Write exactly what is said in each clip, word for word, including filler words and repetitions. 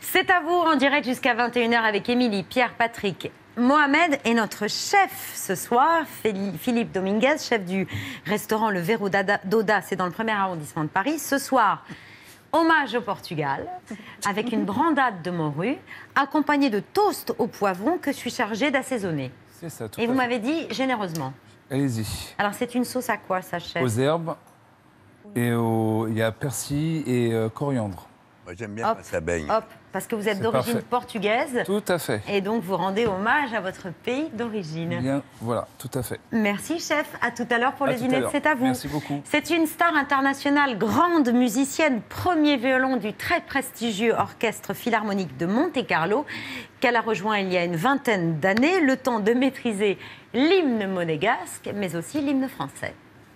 C'est à vous en direct jusqu'à vingt et une heures avec Émilie, Pierre, Patrick, Mohamed et notre chef ce soir, Philippe Dominguez, chef du restaurant Le Verrou d'Auda, c'est dans le premier arrondissement de Paris. Ce soir, hommage au Portugal, avec une brandade de morue, accompagnée de toast au poivron que je suis chargée d'assaisonner. C'est ça, tout Et à vous fait. m'avez dit généreusement. Allez-y. Alors c'est une sauce à quoi, ça, chef? Aux herbes, et au... il y a persil et euh, coriandre. Moi, j'aime bien quand ça baigne. Hop, parce que vous êtes C'est d'origine parfait. portugaise. Tout à fait. Et donc vous rendez hommage à votre pays d'origine. Bien, voilà, tout à fait. Merci, chef. À tout à l'heure pour À le tout à dîner. l'heure. C'est à vous. Merci beaucoup. C'est une star internationale, grande musicienne, premier violon du très prestigieux Orchestre Philharmonique de Monte-Carlo, qu'elle a rejoint il y a une vingtaine d'années, le temps de maîtriser l'hymne monégasque, mais aussi l'hymne français.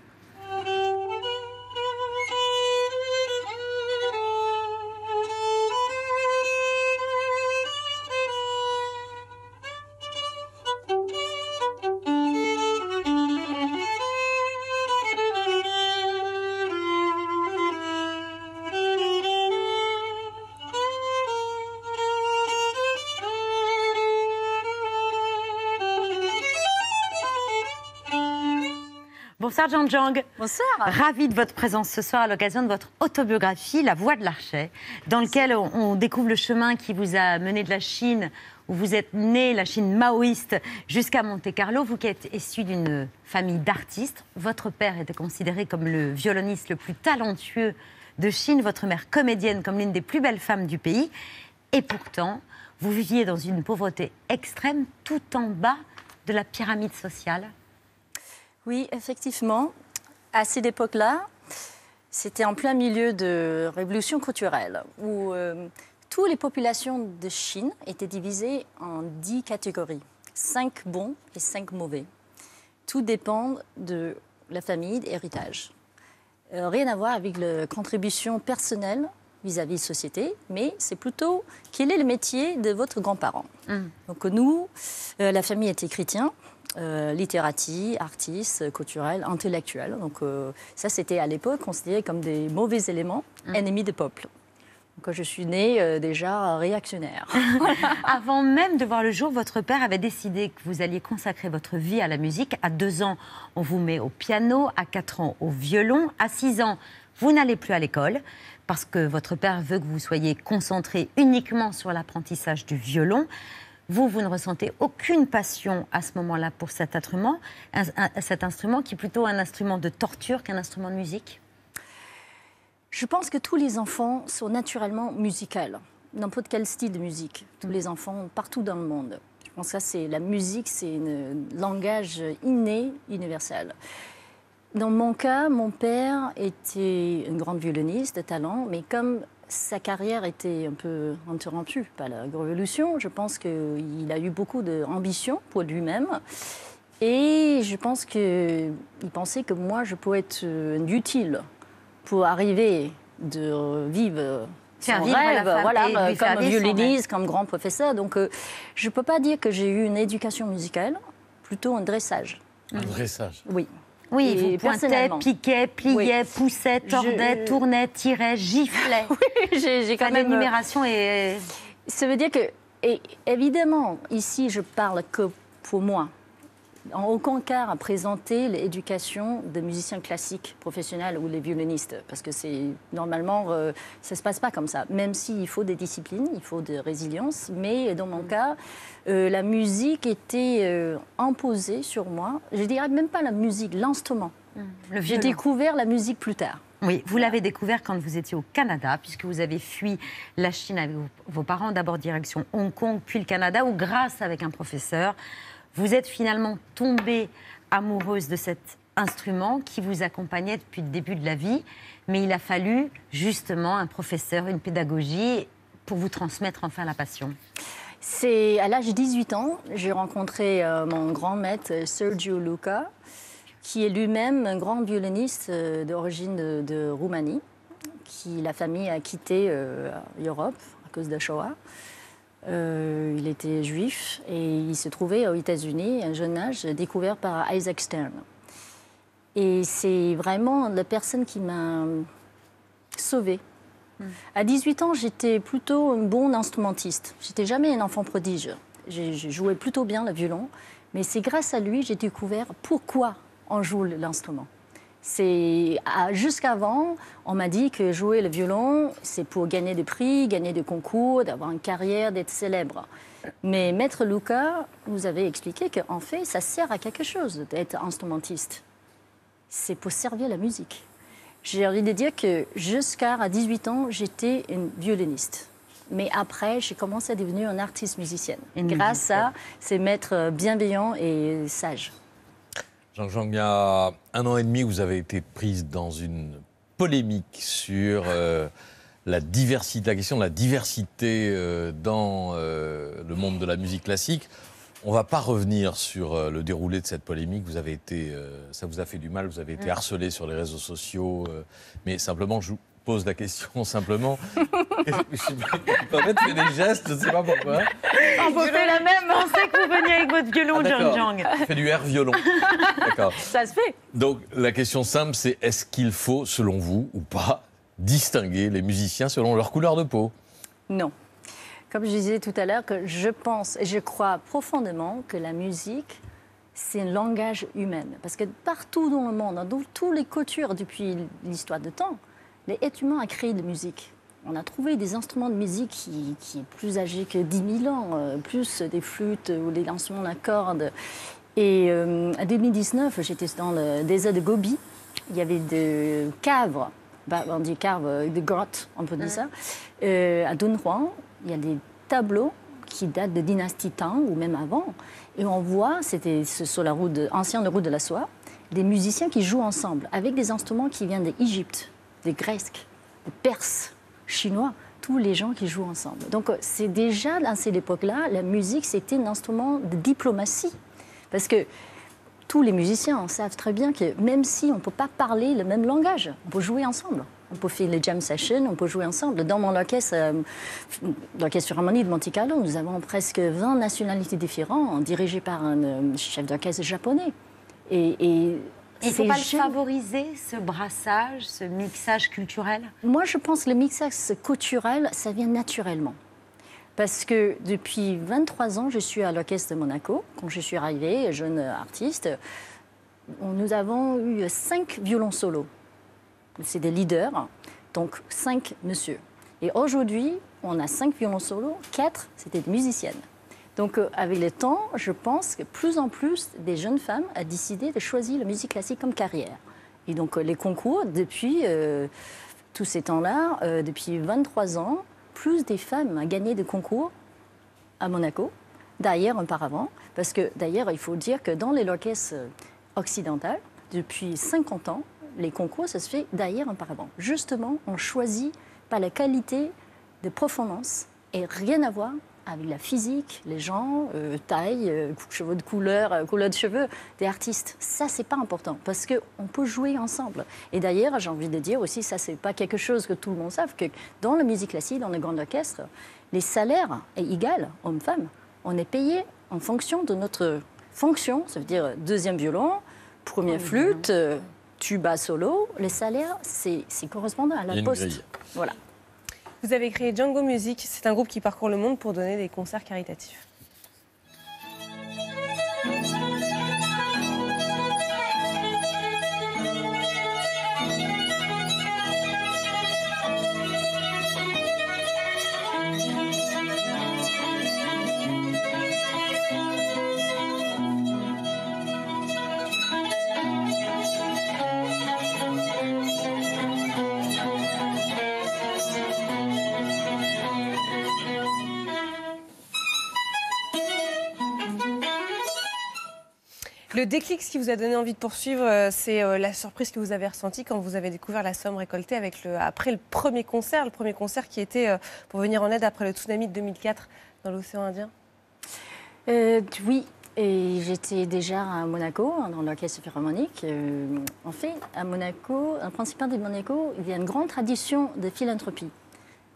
Bonsoir Jean Jang. Bonsoir. Ravie de votre présence ce soir à l'occasion de votre autobiographie, La Voix de l'Archet, dans lequel on, on découvre le chemin qui vous a mené de la Chine, où vous êtes né, la Chine maoïste, jusqu'à Monte-Carlo. Vous qui êtes issu d'une famille d'artistes, votre père était considéré comme le violoniste le plus talentueux de Chine, votre mère comédienne comme l'une des plus belles femmes du pays. Et pourtant, vous viviez dans une pauvreté extrême, tout en bas de la pyramide sociale. Oui, effectivement. À cette époque-là, c'était en plein milieu de révolution culturelle, où euh, toutes les populations de Chine étaient divisées en dix catégories. Cinq bons et cinq mauvais. Tout dépend de la famille, d'héritage. Euh, rien à voir avec la contribution personnelle vis-à-vis de la société, mais c'est plutôt quel est le métier de votre grand-parent. Mmh. Donc nous, euh, la famille était chrétienne. Euh, littératie, artiste, culturel, intellectuel. Donc euh, ça, c'était à l'époque considéré comme des mauvais éléments, mmh. ennemis du peuple. Donc je suis née euh, déjà réactionnaire. Avant même de voir le jour, votre père avait décidé que vous alliez consacrer votre vie à la musique. À deux ans, on vous met au piano. À quatre ans, au violon. À six ans, vous n'allez plus à l'école parce que votre père veut que vous soyez concentré uniquement sur l'apprentissage du violon. Vous, vous ne ressentez aucune passion à ce moment-là pour cet instrument, un, un, cet instrument qui est plutôt un instrument de torture qu'un instrument de musique? Je pense que tous les enfants sont naturellement musicaux, n'importe quel style de musique. Tous les enfants, partout dans le monde. Je pense que ça, c'est la musique, c'est un langage inné, universel. Dans mon cas, mon père était une grande violoniste de talent, mais comme sa carrière était un peu interrompue par la révolution, je pense qu'il a eu beaucoup d'ambition pour lui-même. Et je pense qu'il pensait que moi, je pouvais être utile pour arriver de vivre son rêve, voilà, comme violoniste, comme grand professeur. Donc, euh, je ne peux pas dire que j'ai eu une éducation musicale, plutôt un dressage. Un dressage? Oui. Oui, vous pointait, piquait, pliait, oui. poussait, tordait, je... tournait, tirait, giflait. Oui, j'ai quand même... L'énumération est... Ça veut dire que, et évidemment, ici, je parle que pour moi. En aucun cas à présenter l'éducation de musiciens classiques professionnels ou les violonistes, parce que c'est normalement, euh, ça ne se passe pas comme ça. Même s'il faut des disciplines, il faut de résilience, mais dans mon cas, euh, la musique était euh, imposée sur moi. Je dirais même pas la musique, l'instrument. Mmh. J'ai découvert la musique plus tard. Oui, vous l'avez découvert quand vous étiez au Canada, puisque vous avez fui la Chine avec vos parents, d'abord direction Hong Kong, puis le Canada, où grâce avec un professeur, vous êtes finalement tombée amoureuse de cet instrument qui vous accompagnait depuis le début de la vie, mais il a fallu justement un professeur, une pédagogie pour vous transmettre enfin la passion. C'est à l'âge de dix-huit ans, j'ai rencontré euh, mon grand maître Sergiu Luca, qui est lui-même un grand violoniste euh, d'origine de, de Roumanie, qui la famille a quitté euh, l'Europe à cause de Shoah. Euh, il était juif et il se trouvait aux États-Unis à un jeune âge, découvert par Isaac Stern. Et c'est vraiment la personne qui m'a sauvée Mmh. À dix-huit ans, j'étais plutôt un bon instrumentiste. J'étais jamais un enfant prodige. J'ai joué plutôt bien le violon, mais c'est grâce à lui que j'ai découvert pourquoi on joue l'instrument. C'est jusqu'avant, on m'a dit que jouer le violon, c'est pour gagner des prix, gagner des concours, d'avoir une carrière, d'être célèbre. Mais Maître Luca nous avait expliqué qu'en fait, ça sert à quelque chose d'être instrumentiste. C'est pour servir la musique. J'ai envie de dire que jusqu'à dix-huit ans, j'étais une violoniste. Mais après, j'ai commencé à devenir une artiste musicienne. Une grâce musicienne. à ces maîtres bienveillants et sages. Jean-Jean, il y a un an et demi, vous avez été prise dans une polémique sur euh, la diversité, la question de la diversité euh, dans euh, le monde de la musique classique. On ne va pas revenir sur euh, le déroulé de cette polémique. Vous avez été, euh, ça vous a fait du mal, vous avez été harcelé sur les réseaux sociaux. Euh, mais simplement, je vous pose la question simplement. Je sais pas, en fait, fait des gestes, je ne sais pas pourquoi. On peut faire la même. On sait que vous veniez avec votre violon, ah, Jean-Jean. Je fais du air violon. D'accord. Ça se fait. Donc, la question simple, c'est est-ce qu'il faut, selon vous, ou pas, distinguer les musiciens selon leur couleur de peau? Non. Comme je disais tout à l'heure, que je pense et je crois profondément que la musique, c'est un langage humain. Parce que partout dans le monde, dans toutes les cultures depuis l'histoire de temps, les êtres humains ont créé de la musique. On a trouvé des instruments de musique qui, qui sont plus âgés que dix mille ans, euh, plus des flûtes ou des instruments à cordes. Et euh, en deux mille dix-neuf, j'étais dans le désert de Gobi. Il y avait des caves, bah, on dit caves, des grottes, on peut dire ça, euh, à Dunhuang. Il y a des tableaux qui datent de dynastie Tang ou même avant. Et on voit, c'était sur la route de, ancienne route de la soie, des musiciens qui jouent ensemble avec des instruments qui viennent d'Égypte, des Grecs, des Perses, Chinois, tous les gens qui jouent ensemble. Donc c'est déjà, dans cette époque-là, la musique, c'était un instrument de diplomatie. Parce que tous les musiciens savent très bien que même si on ne peut pas parler le même langage, on peut jouer ensemble. On peut faire les jam sessions, on peut jouer ensemble. Dans mon orchestre, euh, l'orchestre Philharmonique de Monte Carlo, nous avons presque vingt nationalités différentes, dirigées par un euh, chef d'orchestre japonais. Et, et il ne faut pas le favoriser, ce brassage, ce mixage culturel? Moi, je pense que le mixage culturel, ça vient naturellement. Parce que depuis vingt-trois ans, je suis à l'orchestre de Monaco. Quand je suis arrivée, jeune artiste, nous avons eu cinq violons solos. C'est des leaders, donc cinq messieurs. Et aujourd'hui, on a cinq violons solos, quatre, c'était des musiciennes. Donc euh, avec le temps, je pense que plus en plus des jeunes femmes ont décidé de choisir la musique classique comme carrière. Et donc euh, les concours, depuis euh, tous ces temps-là, euh, depuis vingt-trois ans, plus des femmes ont gagné des concours à Monaco, d'ailleurs auparavant. Parce que d'ailleurs, il faut dire que dans les orchestres occidentaux, depuis cinquante ans, les concours, ça se fait d'ailleurs auparavant. Justement, on choisit par la qualité de performance et rien à voir avec la physique, les gens, euh, taille, euh, cheveux de couleur, euh, couleur de cheveux des artistes. Ça, c'est pas important parce qu'on peut jouer ensemble. Et d'ailleurs, j'ai envie de dire aussi, ça, c'est pas quelque chose que tout le monde sache, que dans la musique classique, dans les grands orchestres, les salaires sont égaux, hommes-femmes. On est payé en fonction de notre fonction, ça veut dire deuxième violon, première oh, flûte, euh, tuba solo. Les salaires, c'est correspondant à la poste. Voilà. Vous avez créé Django Music, c'est un groupe qui parcourt le monde pour donner des concerts caritatifs. Le déclic, ce qui vous a donné envie de poursuivre, c'est la surprise que vous avez ressentie quand vous avez découvert la somme récoltée avec le, après le premier concert, le premier concert qui était pour venir en aide après le tsunami de deux mille quatre dans l'océan Indien. euh, Oui, et j'étais déjà à Monaco, dans l'orchestre philharmonique. Euh, en fait, à Monaco, en principal de Monaco, il y a une grande tradition de philanthropie.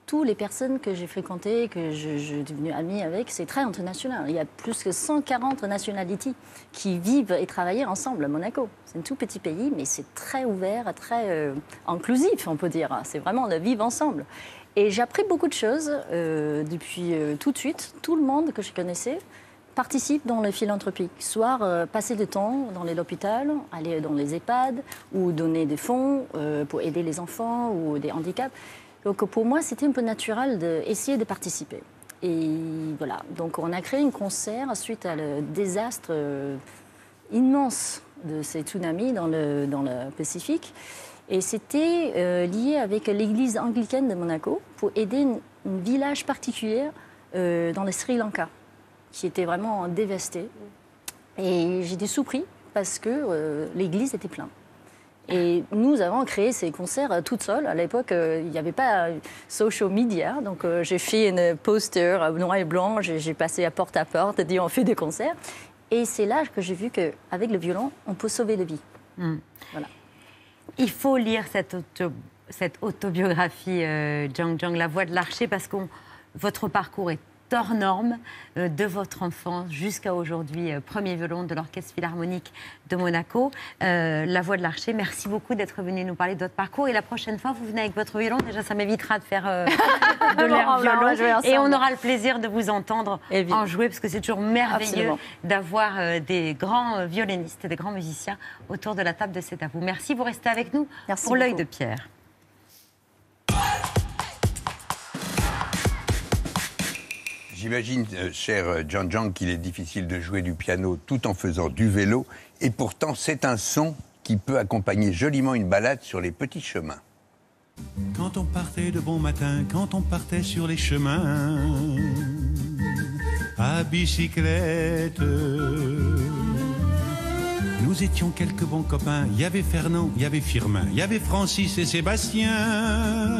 toutes les personnes que j'ai fréquentées, que je, je suis devenue amie avec, c'est très international. Il y a plus que cent quarante nationalités qui vivent et travaillent ensemble à Monaco. C'est un tout petit pays, mais c'est très ouvert, très euh, inclusif, on peut dire. C'est vraiment de vivre ensemble. Et j'ai appris beaucoup de choses euh, depuis euh, tout de suite. Tout le monde que je connaissais participe dans la philanthropie, soit euh, passer du temps dans l'hôpital, aller dans les EHPAD ou donner des fonds euh, pour aider les enfants ou des handicaps. Donc pour moi, c'était un peu naturel d'essayer de participer. Et voilà, donc on a créé un concert suite à le désastre euh, immense de ces tsunamis dans le, dans le Pacifique. Et c'était euh, lié avec l'église anglicane de Monaco pour aider un village particulier euh, dans le Sri Lanka, qui était vraiment dévasté. Et j'étais surpris parce que euh, l'église était pleine. Et nous avons créé ces concerts toutes seules. À l'époque, euh, il n'y avait pas euh, social media. Donc euh, j'ai fait un poster noir et blanc, j'ai passé à porte à porte, dit on fait des concerts. Et c'est là que j'ai vu qu'avec le violon, on peut sauver des vies. Mm. Voilà. Il faut lire cette, auto, cette autobiographie, euh, Zhang Zhang, La Voix de l'Archer, parce que votre parcours est hors norme, euh, de votre enfance jusqu'à aujourd'hui, euh, premier violon de l'Orchestre Philharmonique de Monaco. Euh, La Voix de l'Archer, merci beaucoup d'être venu nous parler de votre parcours. Et la prochaine fois, vous venez avec votre violon. Déjà, ça m'évitera de faire euh, de l'air violon. Et on aura le plaisir de vous entendre en jouer, parce que c'est toujours merveilleux d'avoir euh, des grands violonistes, des grands musiciens autour de la table de C'est à vous. Merci, vous restez avec nous merci pour l'œil beaucoup. de Pierre. J'imagine, euh, cher Zhang Zhang, qu'il est difficile de jouer du piano tout en faisant du vélo. Et pourtant, c'est un son qui peut accompagner joliment une balade sur les petits chemins. Quand on partait de bon matin, quand on partait sur les chemins, à bicyclette, nous étions quelques bons copains. Il y avait Fernand, il y avait Firmin, il y avait Francis et Sébastien,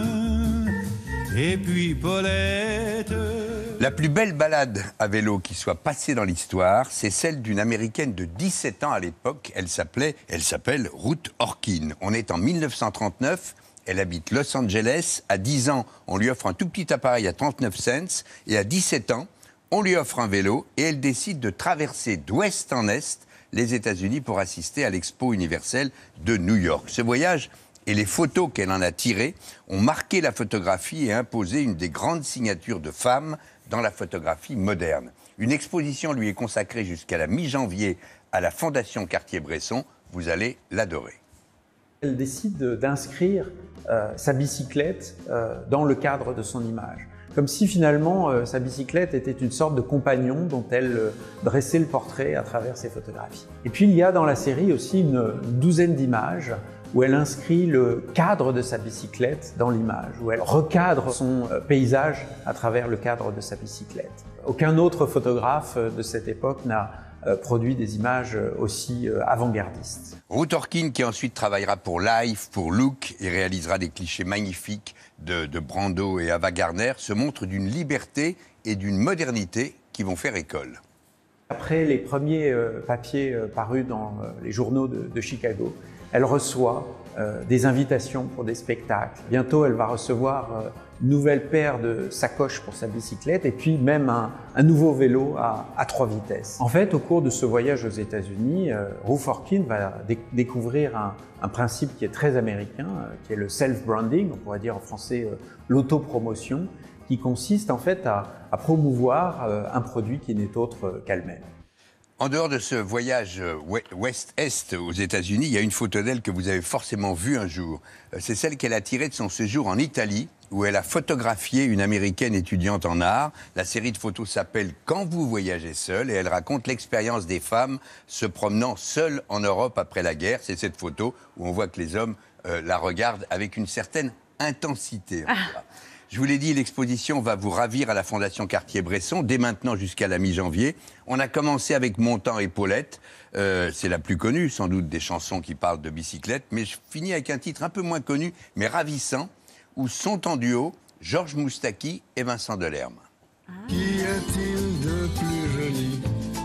et puis Paulette. La plus belle balade à vélo qui soit passée dans l'histoire, c'est celle d'une Américaine de dix-sept ans à l'époque. Elle s'appelait, elle s'appelle Ruth Orkin. On est en mille neuf cent trente-neuf. Elle habite Los Angeles. À dix ans, on lui offre un tout petit appareil à trente-neuf cents. Et à dix-sept ans, on lui offre un vélo. Et elle décide de traverser d'ouest en est les États-Unis pour assister à l'Expo universelle de New York. Ce voyage et les photos qu'elle en a tirées ont marqué la photographie et imposé une des grandes signatures de femmes dans la photographie moderne. Une exposition lui est consacrée jusqu'à la mi-janvier à la Fondation Cartier-Bresson. Vous allez l'adorer. Elle décide d'inscrire euh, sa bicyclette euh, dans le cadre de son image. Comme si finalement euh, sa bicyclette était une sorte de compagnon dont elle euh, dressait le portrait à travers ses photographies. Et puis il y a dans la série aussi une, une douzaine d'images où elle inscrit le cadre de sa bicyclette dans l'image, où elle recadre son euh, paysage à travers le cadre de sa bicyclette. Aucun autre photographe euh, de cette époque n'a euh, produit des images aussi euh, avant-gardistes. Ruth Orkin, qui ensuite travaillera pour Life, pour Look, et réalisera des clichés magnifiques de, de Brando et Ava Gardner, se montre d'une liberté et d'une modernité qui vont faire école. Après les premiers euh, papiers euh, parus dans euh, les journaux de, de Chicago, elle reçoit euh, des invitations pour des spectacles. Bientôt, elle va recevoir euh, une nouvelle paire de sacoches pour sa bicyclette et puis même un, un nouveau vélo à, à trois vitesses. En fait, au cours de ce voyage aux États-Unis, euh, Ruth Orkin va dé découvrir un, un principe qui est très américain, euh, qui est le self-branding, on pourrait dire en français euh, l'autopromotion, qui consiste en fait à, à promouvoir euh, un produit qui n'est autre euh, qu'elle-même. En dehors de ce voyage ouest-est aux États-Unis, il y a une photo d'elle que vous avez forcément vue un jour. C'est celle qu'elle a tirée de son séjour en Italie, où elle a photographié une Américaine étudiante en art. La série de photos s'appelle « Quand vous voyagez seul » et elle raconte l'expérience des femmes se promenant seules en Europe après la guerre. C'est cette photo où on voit que les hommes euh, la regardent avec une certaine intensité. Ah. Je vous l'ai dit, l'exposition va vous ravir à la Fondation Cartier-Bresson, dès maintenant jusqu'à la mi-janvier. On a commencé avec Mon temps et Paulette. Euh, c'est la plus connue, sans doute, des chansons qui parlent de bicyclette. Mais je finis avec un titre un peu moins connu, mais ravissant, où sont en duo Georges Moustaki et Vincent Delerme. Ah. Qu'y a-t-il de plus joli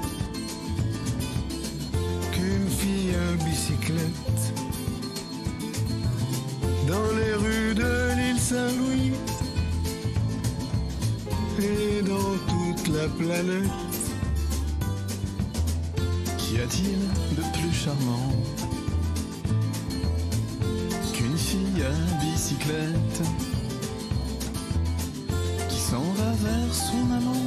qu'une fille à bicyclette dans les rues de l'île Saint-Louis? et dans toute la planète. Qu'y a-t-il de plus charmant qu'une fille à bicyclette qui s'en va vers son amant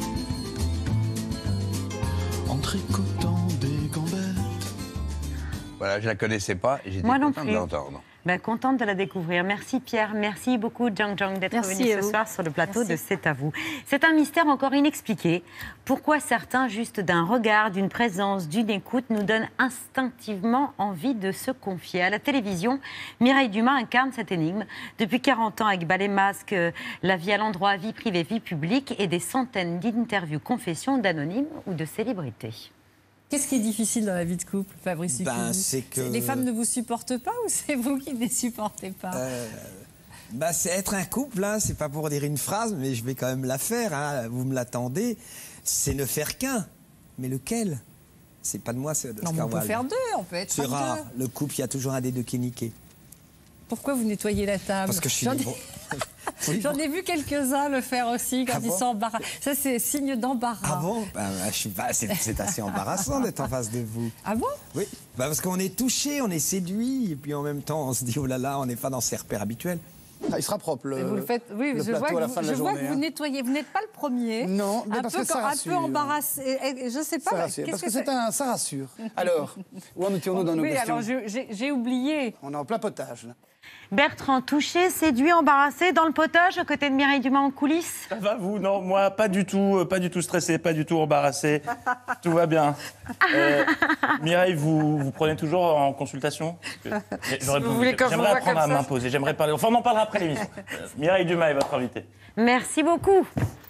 en tricotant des gambettes? Voilà, je la connaissais pas et j'étais Moi non content de plus. l'entendre. Ben, contente de la découvrir. Merci Pierre, merci beaucoup Jang Jang d'être Merci venu à ce vous. soir sur le plateau Merci. de C'est à vous. C'est un mystère encore inexpliqué. Pourquoi certains, juste d'un regard, d'une présence, d'une écoute, nous donnent instinctivement envie de se confier. À la télévision, Mireille Dumas incarne cette énigme. Depuis quarante ans, avec Ballet Masque, euh, La vie à l'endroit, vie privée, vie publique et des centaines d'interviews, confessions d'anonymes ou de célébrités. Qu'est-ce qui est difficile dans la vie de couple, Fabrice Ben, Lucchini? c'est que- Les femmes ne vous supportent pas ou c'est vous qui ne les supportez pas? Euh, bah, c'est être un couple, hein, c'est pas pour dire une phrase, mais je vais quand même la faire, hein, vous me l'attendez. C'est ne faire qu'un. Mais lequel? C'est pas de moi, c'est de Non, mais on peut faire deux, on peut être C'est rare. deux. Le couple, il y a toujours un des deux qui est niqué. Pourquoi vous nettoyez la table? Parce que je suis J'en ai- libre. Oui, J'en ai vu quelques-uns le faire aussi quand Ah ils bon sont embarrassés. Ça, c'est signe d'embarras. Ah bon? Ben, je suis pas- c'est, c'est assez embarrassant d'être en face de vous. Ah bon? Oui, ben, parce qu'on est touché, on est séduit, et puis en même temps, on se dit, oh là là, on n'est pas dans ses repères habituels. Ah, il sera propre, le, Et vous le faites, oui, le je vois plateau que, à la vous, fin de la je vois journée. que vous hein. nettoyez. Vous n'êtes pas le premier. Non, mais un parce peu, que ça un rassure. peu embarrassé. Et- et Je sais pas. Ça là, rassure, qu'est-ce parce que, que c'est un, ça rassure. Alors, où en étions-nous dans nos Oui, questions alors je- j'ai j'ai oublié. On est en plein potage, là. Bertrand, touché, séduit, embarrassé, dans le potage, à côté de Mireille Dumas en coulisses? Ça va vous? Non, moi, pas du tout, euh, pas du tout stressé, pas du tout embarrassé. Tout va bien. Euh, Mireille, vous, vous prenez toujours en consultation? Parce que j'aurais- vous voulez que je vous J'aimerais vois apprendre à comme ça. m'imposer, j'aimerais parler. Enfin, on en parlera après l'émission. Euh, Mireille Dumas est votre invitée. Merci beaucoup.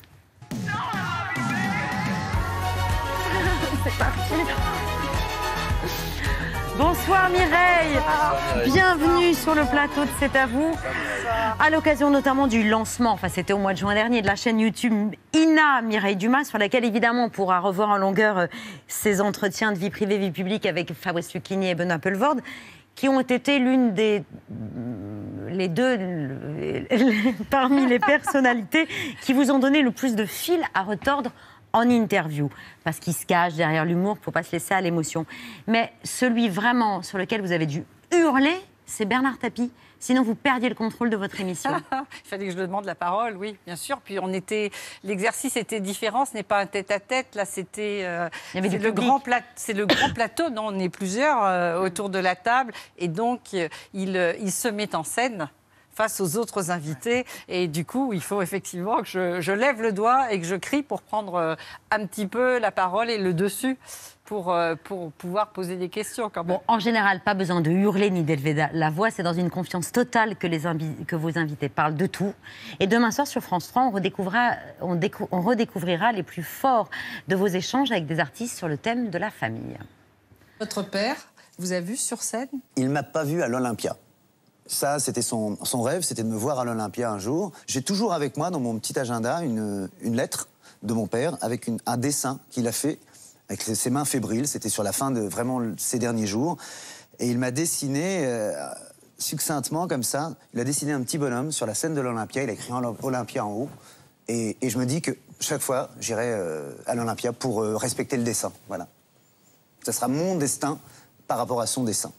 C'est parti. Bonsoir Mireille. Bienvenue sur le plateau de C'est à vous. À l'occasion notamment du lancement, enfin c'était au mois de juin dernier, de la chaîne YouTube Ina Mireille Dumas, sur laquelle évidemment on pourra revoir en longueur euh, ses entretiens de vie privée, vie publique avec Fabrice Lucchini et Benoît Poelvoorde, qui ont été l'une des les deux les- parmi les personnalités qui vous ont donné le plus de fil à retordre en interview, parce qu'il se cache derrière l'humour, il ne faut pas se laisser à l'émotion. Mais celui vraiment sur lequel vous avez dû hurler, c'est Bernard Tapie. Sinon, vous perdiez le contrôle de votre émission. Il fallait que je lui demande la parole, oui, bien sûr. Puis on était, l'exercice était différent. Ce n'est pas un tête-à-tête. Là, c'était, euh, Il y avait c'est du le public. grand plat- c'est le grand plateau. Non, on est plusieurs euh, autour de la table, et donc euh, il, euh, il se met en scène face aux autres invités. Et du coup, il faut effectivement que je, je lève le doigt et que je crie pour prendre euh, un petit peu la parole et le dessus pour, euh, pour pouvoir poser des questions quand même. Bon, en général, pas besoin de hurler ni d'élever la- la voix. C'est dans une confiance totale que, les invi- que vos invités parlent de tout. Et demain soir, sur France trois, on redécouvrira, on décou- on redécouvrira les plus forts de vos échanges avec des artistes sur le thème de la famille. Votre père vous a vu sur scène? Il ne m'a pas vu à l'Olympia. Ça, c'était son, son rêve, c'était de me voir à l'Olympia un jour. J'ai toujours avec moi, dans mon petit agenda, une, une lettre de mon père avec une- un dessin qu'il a fait avec ses ses mains fébriles. C'était sur la fin de vraiment ces derniers jours. Et il m'a dessiné euh, succinctement, comme ça. Il a dessiné un petit bonhomme sur la scène de l'Olympia. Il a écrit en- Olympia en haut. Et, et je me dis que chaque fois, j'irai euh, à l'Olympia pour euh, respecter le dessin. Voilà. Ça sera mon destin par rapport à son dessin.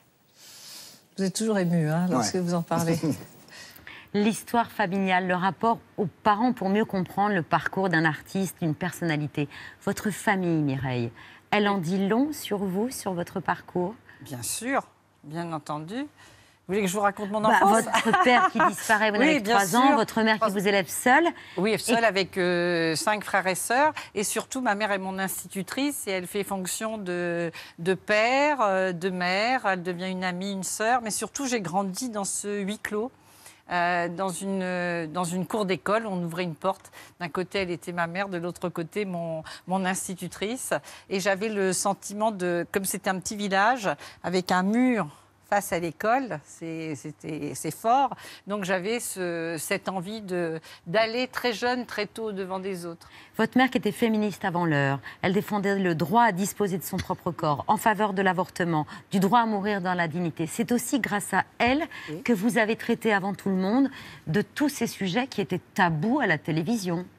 Vous êtes toujours ému hein, lorsque Ouais. vous en parlez. L'histoire familiale, le rapport aux parents pour mieux comprendre le parcours d'un artiste, d'une personnalité. Votre famille, Mireille, elle en dit long sur vous, sur votre parcours? Bien sûr, bien entendu. Vous voulez que je vous raconte mon Bah, enfance? votre père qui disparaît, vous Oui, avez bien trois ans, sûr. votre mère qui vous élève seule. Oui, seule Et- avec euh, cinq frères et sœurs. Et surtout, ma mère est mon institutrice et elle fait fonction de, de père, euh, de mère. Elle devient une amie, une sœur. Mais surtout, j'ai grandi dans ce huis clos. Euh, dans, une, euh, dans une cour d'école, on ouvrait une porte. D'un côté, elle était ma mère, de l'autre côté, mon, mon institutrice. Et j'avais le sentiment de, comme c'était un petit village, avec un mur face à l'école, c'est, c'était, c'est fort. Donc j'avais ce, cette envie de, d'aller très jeune, très tôt devant des autres. Votre mère qui était féministe avant l'heure, elle défendait le droit à disposer de son propre corps, en faveur de l'avortement, du droit à mourir dans la dignité. C'est aussi grâce à elle que vous avez traité avant tout le monde de tous ces sujets qui étaient tabous à la télévision.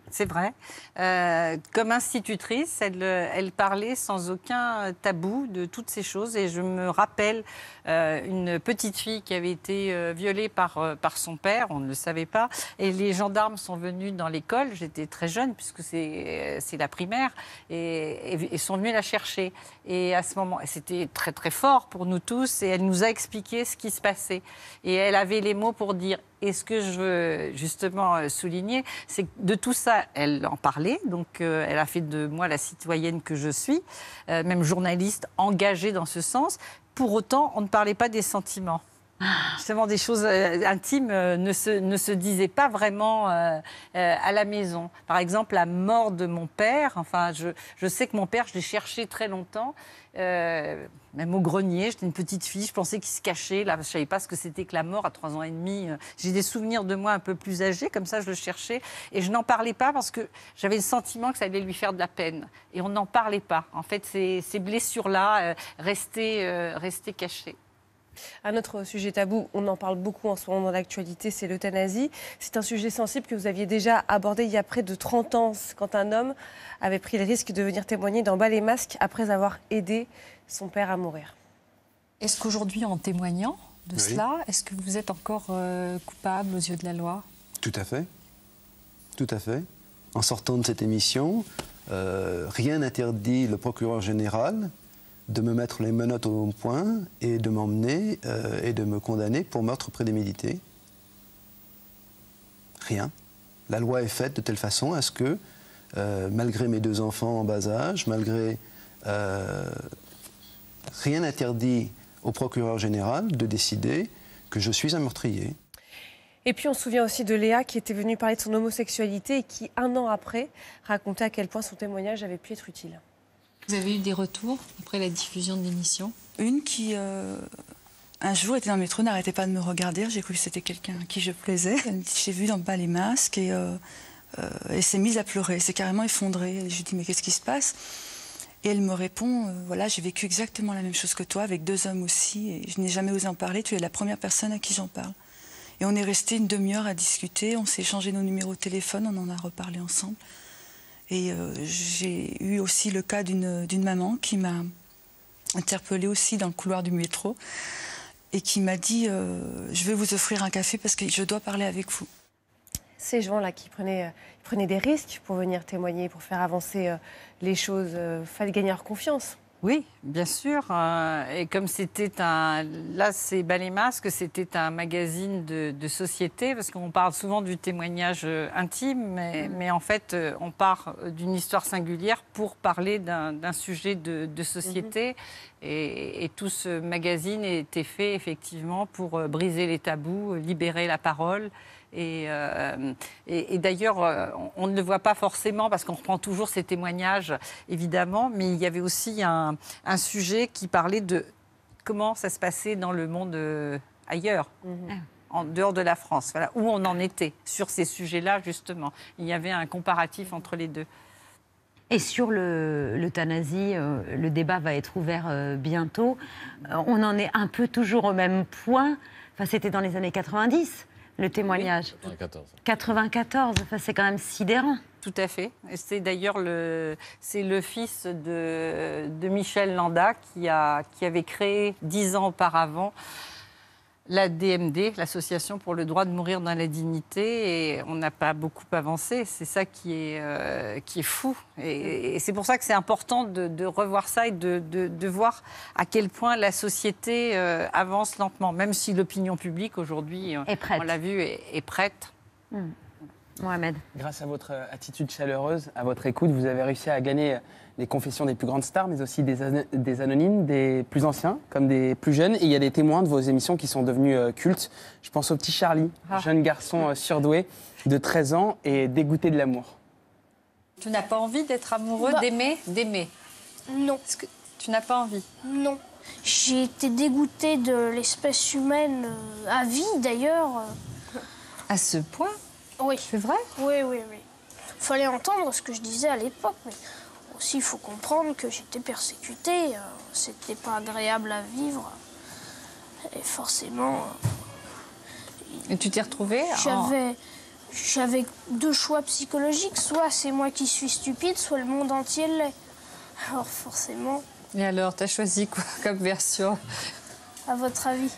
C'est vrai. Euh, comme institutrice, elle, elle parlait sans aucun tabou de toutes ces choses. Et je me rappelle euh, une petite fille qui avait été euh, violée par, euh, par son père, on ne le savait pas. Et les gendarmes sont venus dans l'école, j'étais très jeune puisque c'est, c'est la primaire, et, et, et sont venus la chercher. Et à ce moment, c'était très très fort pour nous tous. Et elle nous a expliqué ce qui se passait. Et elle avait les mots pour dire... Et ce que je veux justement souligner, c'est que de tout ça, elle en parlait. Donc, euh, elle a fait de moi la citoyenne que je suis, euh, même journaliste engagée dans ce sens. Pour autant, on ne parlait pas des sentiments. Justement, des choses euh, intimes euh, ne, se, ne se disaient pas vraiment euh, euh, à la maison. Par exemple, la mort de mon père. Enfin, je, je sais que mon père, je l'ai cherché très longtemps. Euh, même au grenier, j'étais une petite fille, je pensais qu'il se cachait. Là, je ne savais pas ce que c'était que la mort à trois ans et demi. J'ai des souvenirs de moi un peu plus âgés, comme ça je le cherchais. Et je n'en parlais pas parce que j'avais le sentiment que ça allait lui faire de la peine. Et on n'en parlait pas. En fait, ces, ces blessures-là euh, restaient, euh, restaient cachées. Un autre sujet tabou, on en parle beaucoup en ce moment dans l'actualité, c'est l'euthanasie. C'est un sujet sensible que vous aviez déjà abordé il y a près de trente ans, quand un homme avait pris le risque de venir témoigner dans Bas les masques après avoir aidé son père à mourir. Est-ce qu'aujourd'hui, en témoignant de Oui. cela, est-ce que vous êtes encore euh, coupable aux yeux de la loi? Tout à fait. Tout à fait. En sortant de cette émission, euh, rien n'interdit le procureur général de me mettre les menottes au poing et de m'emmener euh, et de me condamner pour meurtre prémédité. Rien. La loi est faite de telle façon à ce que, euh, malgré mes deux enfants en bas âge, malgré... Euh, rien n'interdit au procureur général de décider que je suis un meurtrier. Et puis on se souvient aussi de Léa qui était venue parler de son homosexualité et qui, un an après, racontait à quel point son témoignage avait pu être utile. Vous avez eu des retours après la diffusion de l'émission? Une qui, euh, un jour, était dans le métro, n'arrêtait pas de me regarder. J'ai cru que c'était quelqu'un à qui je plaisais. Elle me dit, j'ai vu dans Bas les masques et euh, euh, elle s'est mise à pleurer. Elle s'est carrément effondrée. Et je lui dis, mais qu'est-ce qui se passe? Et elle me répond, euh, voilà, j'ai vécu exactement la même chose que toi, avec deux hommes aussi. Et je n'ai jamais osé en parler. Tu es la première personne à qui j'en parle. Et on est resté une demi-heure à discuter. On s'est échangé nos numéros de téléphone. On en a reparlé ensemble. Et euh, j'ai eu aussi le cas d'une d'une maman qui m'a interpellée aussi dans le couloir du métro et qui m'a dit euh, « Je vais vous offrir un café parce que je dois parler avec vous ». Ces gens-là qui prenaient, ils prenaient des risques pour venir témoigner, pour faire avancer euh, les choses, euh, fallait gagner leur confiance. Oui, bien sûr. Euh, et comme c'était un... Là, c'est Bas les masques, c'était un magazine de, de société, parce qu'on parle souvent du témoignage euh, intime, mais, mmh. mais en fait, euh, on part d'une histoire singulière pour parler d'un, d'un sujet de, de société. Mmh. Et, et tout ce magazine était fait, effectivement, pour euh, briser les tabous, libérer la parole. Et, euh, et, et d'ailleurs, euh, on, on ne le voit pas forcément parce qu'on reprend toujours ces témoignages, évidemment, mais il y avait aussi un, un sujet qui parlait de comment ça se passait dans le monde euh, ailleurs, mm-hmm. en dehors de la France, voilà, où on en était sur ces sujets-là, justement. Il y avait un comparatif entre les deux. Et sur le, l'euthanasie, euh, le débat va être ouvert euh, bientôt. Euh, on en est un peu toujours au même point. Enfin, c'était dans les années quatre-vingt-dix. Le témoignage. Oui, quatre-vingt-quatorze. quatre-vingt-quatorze, enfin, c'est quand même sidérant. Tout à fait. Et c'est d'ailleurs le, c'est le fils de, de Michel Landa qui, a, qui avait créé dix ans auparavant la D M D, l'Association pour le droit de mourir dans la dignité, et on n'a pas beaucoup avancé. C'est ça qui est, euh, qui est fou. Et, et c'est pour ça que c'est important de, de revoir ça et de, de, de voir à quel point la société euh, avance lentement, même si l'opinion publique aujourd'hui, on l'a vu, est, est prête. Mmh. Mohamed. Grâce à votre attitude chaleureuse, à votre écoute, vous avez réussi à gagner les confessions des plus grandes stars, mais aussi des, an- des anonymes, des plus anciens, comme des plus jeunes. Et il y a des témoins de vos émissions qui sont devenus euh, cultes. Je pense au petit Charlie, ah. jeune garçon euh, surdoué de treize ans et dégoûté de l'amour. Tu n'as pas envie d'être amoureux, bah, d'aimer, d'aimer? Non. Est-ce que tu n'as pas envie? Non. J'ai été dégoûtée de l'espèce humaine euh, à vie, d'ailleurs. À ce point? Oui. C'est vrai? Oui, oui, oui. Il fallait entendre ce que je disais à l'époque, mais aussi il faut comprendre que j'étais persécutée. Euh, c'était pas agréable à vivre. Et forcément... Et tu t'es retrouvée J'avais... j'avais deux choix psychologiques. Soit c'est moi qui suis stupide, soit le monde entier l'est. Alors forcément... Et alors, t'as choisi quoi comme version? À votre avis?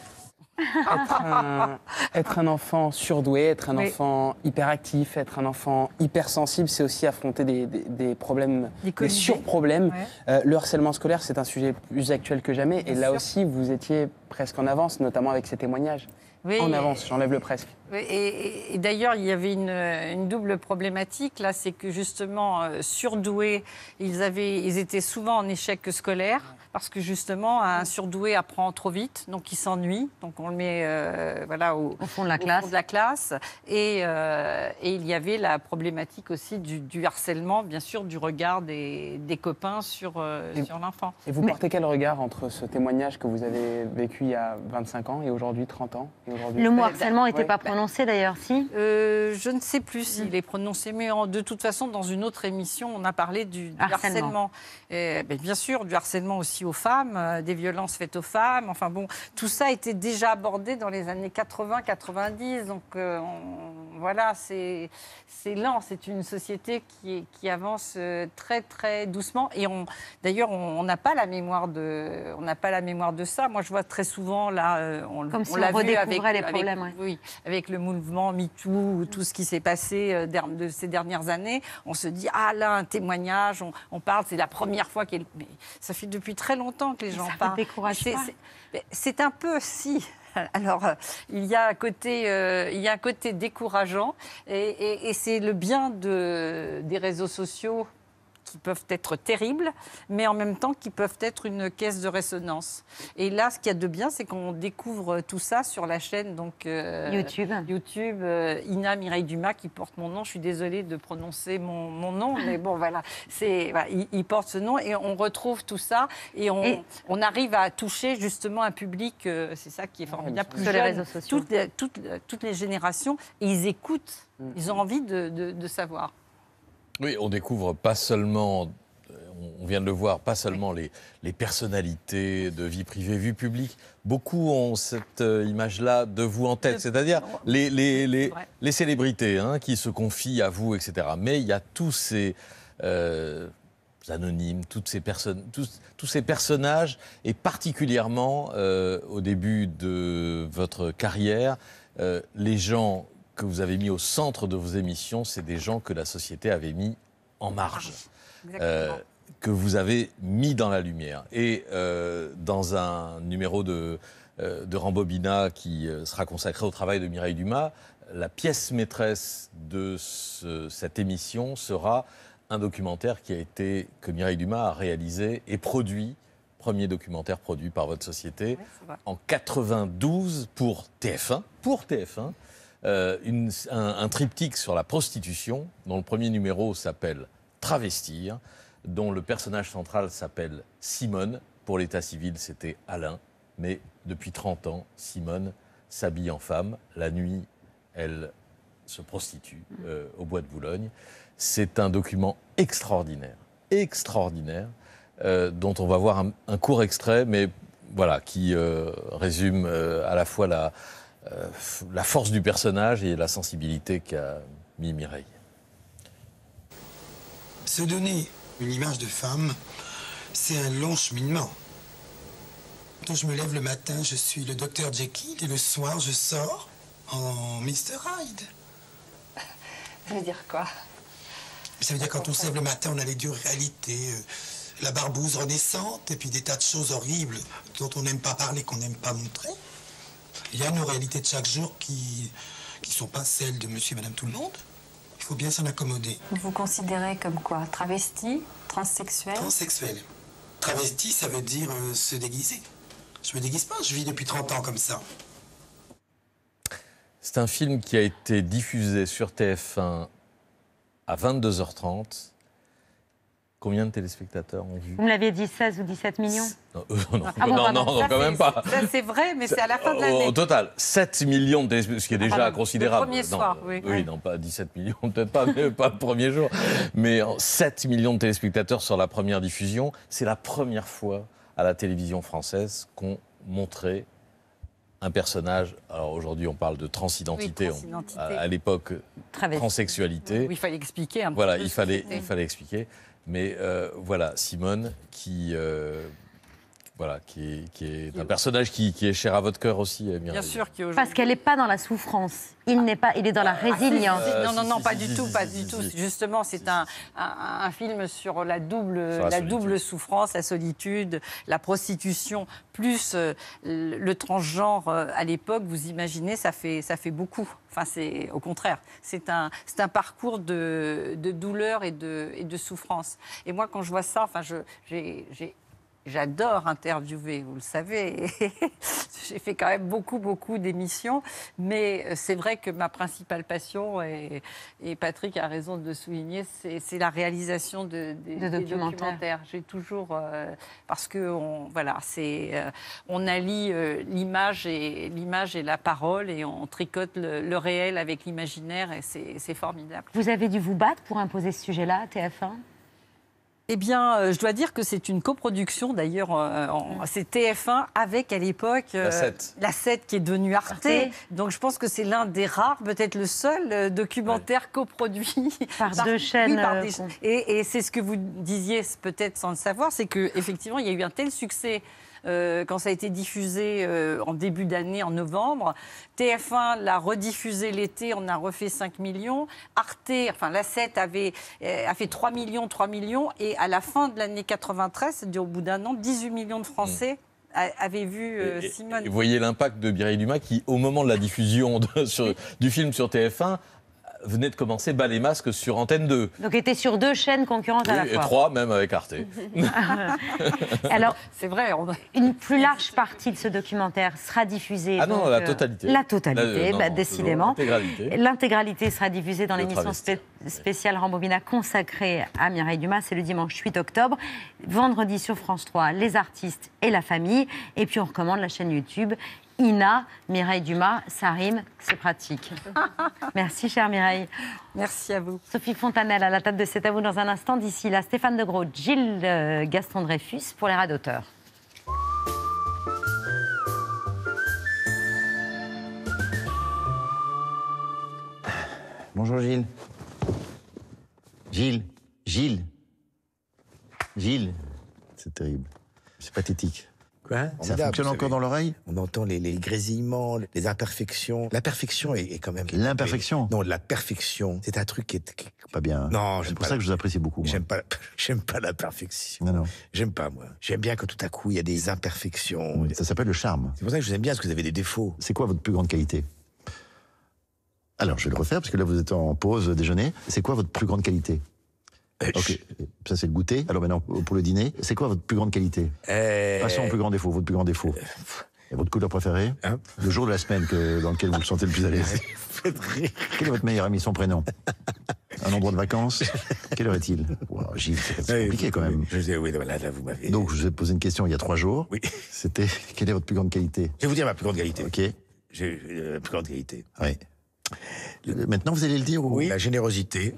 Être un, être un enfant surdoué, être un Oui. enfant hyperactif, être un enfant hypersensible, c'est aussi affronter des, des- des problèmes, Des des collisions. surproblèmes. Ouais. Euh, le harcèlement scolaire, c'est un sujet plus actuel que jamais. Bien et là sûr. aussi, vous étiez presque en avance, notamment avec ces témoignages. Oui, en et- avance, j'enlève le presque. Oui, Et, et- et d'ailleurs, il y avait une, une double problématique là, c'est que justement euh, surdoués, ils avaient, ils étaient souvent en échec scolaire parce que justement un surdoué apprend trop vite, donc il s'ennuie, donc on le met euh, voilà au, Au fond de la classe. fond de la classe. Et, euh, et il y avait la problématique aussi du, du harcèlement, bien sûr, du regard des, des copains sur euh, Et- sur l'enfant. Et vous portez quel regard entre ce témoignage que vous avez vécu il y a vingt-cinq ans et aujourd'hui trente ans et aujourd'hui Le mot Euh, harcèlement n'était ouais. pas prononcé d'ailleurs, si? Euh, je ne sais plus s'il est prononcé, mais en- de toute façon, dans une autre émission, on a parlé du, du harcèlement. Harcèlement. Et, ben, bien sûr, du harcèlement aussi aux femmes, euh, des violences faites aux femmes. Enfin bon, tout ça était déjà abordé dans les années quatre-vingts quatre-vingt-dix. Donc euh, on- voilà, c'est c'est lent. C'est une société qui, est- qui avance euh, très très doucement. Et on, d'ailleurs, on on n'a pas la mémoire de, on n'a pas la mémoire de ça. Moi, je vois très souvent là, euh, on, Comme si on l'a vu redécouvrait avec, les avec- problèmes, ouais. oui, avec le mouvement MeToo, tout ce qui s'est passé euh, der- de ces dernières années, on se dit ah là un témoignage, on, on parle, c'est la première fois qu'il, mais ça fait depuis très longtemps que les gens Ça ne parlent. décourage C'est- pas. c'est- mais C'est un peu si. Alors, euh, il y a un côté, euh, il y a un côté décourageant, et, et- et c'est le bien de, des réseaux sociaux qui peuvent être terribles, mais en même temps qui peuvent être une caisse de résonance. Et là, ce qu'il y a de bien, c'est qu'on découvre tout ça sur la chaîne donc euh, YouTube. YouTube, euh, Ina Mireille Dumas qui porte mon nom. Je suis désolée de prononcer mon, mon nom, mais bon voilà, c'est voilà, il, il porte ce nom et on retrouve tout ça et on, Et- on arrive à toucher justement un public. euh, c'est ça qui est formidable. Plus Sur les jeune, réseaux sociaux. Toutes, les- toutes, toutes les générations, et ils écoutent. Ils ont envie de, de- de savoir. Oui, on découvre pas seulement, euh, on vient de le voir, pas seulement les, les personnalités de vie privée, vie publique. Beaucoup ont cette euh, image-là de vous en tête, c'est-à-dire les, les, les, les célébrités hein, qui se confient à vous, et cetera. Mais il y a tous ces euh, anonymes, toutes ces personnes, tous, tous ces personnages, et particulièrement euh, au début de votre carrière, euh, les gens que vous avez mis au centre de vos émissions, c'est des gens que la société avait mis en marge, euh, que vous avez mis dans la lumière. Et euh, dans un numéro de, euh, de Rambobina qui euh, sera consacré au travail de Mireille Dumas, la pièce maîtresse de ce- cette émission sera un documentaire qui a été, que Mireille Dumas a réalisé et produit, premier documentaire produit par votre société, vrai. en quatre-vingt-douze pour T F un, pour T F un, euh, une- un, un triptyque sur la prostitution, dont le premier numéro s'appelle Travestir, dont le personnage central s'appelle Simone. Pour l'état civil, c'était Alain. Mais depuis trente ans, Simone s'habille en femme. La nuit, elle se prostitue euh, au bois de Boulogne. C'est un document extraordinaire, extraordinaire, euh, dont on va voir un, un court extrait, mais voilà, qui euh, résume euh, à la fois la, euh, la force du personnage et la sensibilité qu'a mis Mireille. Se donner une image de femme, c'est un long cheminement. Quand je me lève le matin, je suis le docteur Jekyll et le soir, je sors en mister Hyde. Ça veut dire quoi? Ça veut dire quand on se lève le matin, on a les dures réalités, euh, la barbouze renaissante et puis des tas de choses horribles dont on n'aime pas parler, qu'on n'aime pas montrer. Il y a nos réalités de chaque jour qui qui sont pas celles de monsieur et madame tout le monde. Il faut bien s'en accommoder. Vous vous considérez comme quoi? Travesti? Transsexuel? Transsexuel. Travesti, ça veut dire euh, se déguiser. Je me déguise pas, je vis depuis trente ans comme ça. C'est un film qui a été diffusé sur T F un à vingt-deux heures trente. Combien de téléspectateurs ont vu? Vous me l'aviez dit seize ou dix-sept millions? Non, euh, non, Ah bon, non, pardon. non, non, Ça, quand c'est- même pas. Ça, c'est vrai, mais c'est à la fin de Au, l'année. au total, sept millions de téléspectateurs, ce qui est déjà pardon, considérable. le premier Non, soir, euh, oui. Oui, Ouais. non, pas dix-sept millions, peut-être pas, mais pas le premier jour. Mais euh, sept millions de téléspectateurs sur la première diffusion. C'est la première fois à la télévision française qu'on montrait un personnage, alors aujourd'hui on parle de transidentité, Oui, transidentité. on- à, à l'époque Travesti. transsexualité. Oui, il fallait expliquer un Voilà, peu il ce fallait, que c'était. il fallait expliquer. Mais euh, voilà, Simone, qui, euh, voilà, qui est, qui est un personnage qui, qui est cher à votre cœur aussi, Mireille. Bien sûr qu'il Parce qu'elle n'est pas dans la souffrance. Il n'est pas, il est dans la résilience. Ah, si, si, non, non, non, si, pas si, du si, tout, si, pas si, du si, tout. si. Justement, c'est un, un, un film sur la double, Sur la la solitude. double souffrance, la solitude, la prostitution, plus euh, le, le transgenre euh, à l'époque. Vous imaginez, ça fait, ça fait beaucoup. Enfin, c'est au contraire. C'est un, c'est un parcours de, de douleur et de, et de souffrance. Et moi, quand je vois ça, enfin, je, j'ai, j'ai J'adore interviewer, vous le savez. J'ai fait quand même beaucoup, beaucoup d'émissions. Mais c'est vrai que ma principale passion, et, et Patrick a raison de le souligner, c'est, c'est la réalisation de, des, De des documentaires. documentaires. J'ai toujours... euh, parce que, on, voilà, c'est, euh, on allie euh, l'image, et, l'image et la parole, et on tricote le, le réel avec l'imaginaire, et c'est, c'est formidable. Vous avez dû vous battre pour imposer ce sujet-là à T F un? Eh bien, euh, je dois dire que c'est une coproduction, d'ailleurs, euh, en- c'est T F un avec, à l'époque, euh, La sept. la sept qui est devenue Arte. Arte. Donc, je pense que c'est l'un des rares, peut-être le seul, euh, documentaire coproduit Par deux chaînes, oui, par euh, des- qu'on- Et, et c'est ce que vous disiez, peut-être sans le savoir, c'est qu'effectivement, il y a eu un tel succès euh, quand ça a été diffusé euh, en début d'année, en novembre. T F un l'a rediffusé l'été, on a refait cinq millions. Arte, enfin la sept, avait, euh, a fait trois millions, trois millions. Et à la fin de l'année quatre-vingt-treize, c'est-à-dire au bout d'un an, dix-huit millions de Français a- avaient vu euh, Et- et- Simone. et vous voyez l'impact de Mireille Dumas qui, au moment de la diffusion de- sur- du film sur T F un, venait de commencer Bas les masques sur Antenne deux. Donc, était sur deux chaînes concurrentes à la Oui, et fois. trois, même avec Arte. Alors, c'est vrai. On... Une plus large partie de ce documentaire sera diffusée. Ah non, donc, la euh, totalité. La totalité, La- non, bah, non, décidément. l'intégralité. L'intégralité sera diffusée dans Le l'émission travesti. spé- spéciale Rambobina consacrée à Mireille Dumas. C'est le dimanche huit octobre. Vendredi sur France trois, les artistes et la famille. Et puis on recommande la chaîne YouTube Ina, Mireille Dumas. Ça rime, c'est pratique. Merci, chère Mireille. Merci à vous. Sophie Fontanelle à la table de C'est à vous dans un instant. D'ici là, Stéphane De Groot, Gilles euh, Gaston Dreyfus pour les radoteurs. Bonjour Gilles. Gilles, Gilles, Gilles. C'est terrible. C'est pathétique. Quoi Ça fonctionne encore dans l'oreille? On entend les, les grésillements, les imperfections. La perfection est, est quand même... L'imperfection? Non, la perfection. C'est un truc qui est... qui- Pas bien. hein. Non, c'est j'aime pour pas ça la- que je vous apprécie beaucoup. moi. J'aime pas, j'aime pas la perfection. Non, non. J'aime pas, moi. J'aime bien que tout à coup, il y a des imperfections. Ça s'appelle le charme. C'est pour ça que je vous aime bien, parce que vous avez des défauts. C'est quoi votre plus grande qualité? Alors, je vais le refaire, parce que là, vous êtes en pause déjeuner. C'est quoi votre plus grande qualité? Ok, ça c'est le goûter. Alors maintenant, pour le dîner, c'est quoi votre plus grande qualité? Euh... Passons au plus grand défaut, votre plus grand défaut. Et votre couleur préférée? Le jour de la semaine que, dans lequel vous vous sentez le plus à l'aise. Quel est votre meilleur ami, son prénom? Un endroit de vacances? Quelle heure est-il? Wow, Gilles, c'est c'est compliqué quand même. Je sais, oui, voilà, là, vous m'avez... Donc, je vous ai posé une question il y a trois jours. Oui. C'était, quelle est votre plus grande qualité? Je vais vous dire ma plus grande qualité. Ok. J'ai euh, la plus grande qualité. Oui. Le- Maintenant, vous allez le dire ou... Oui, la générosité.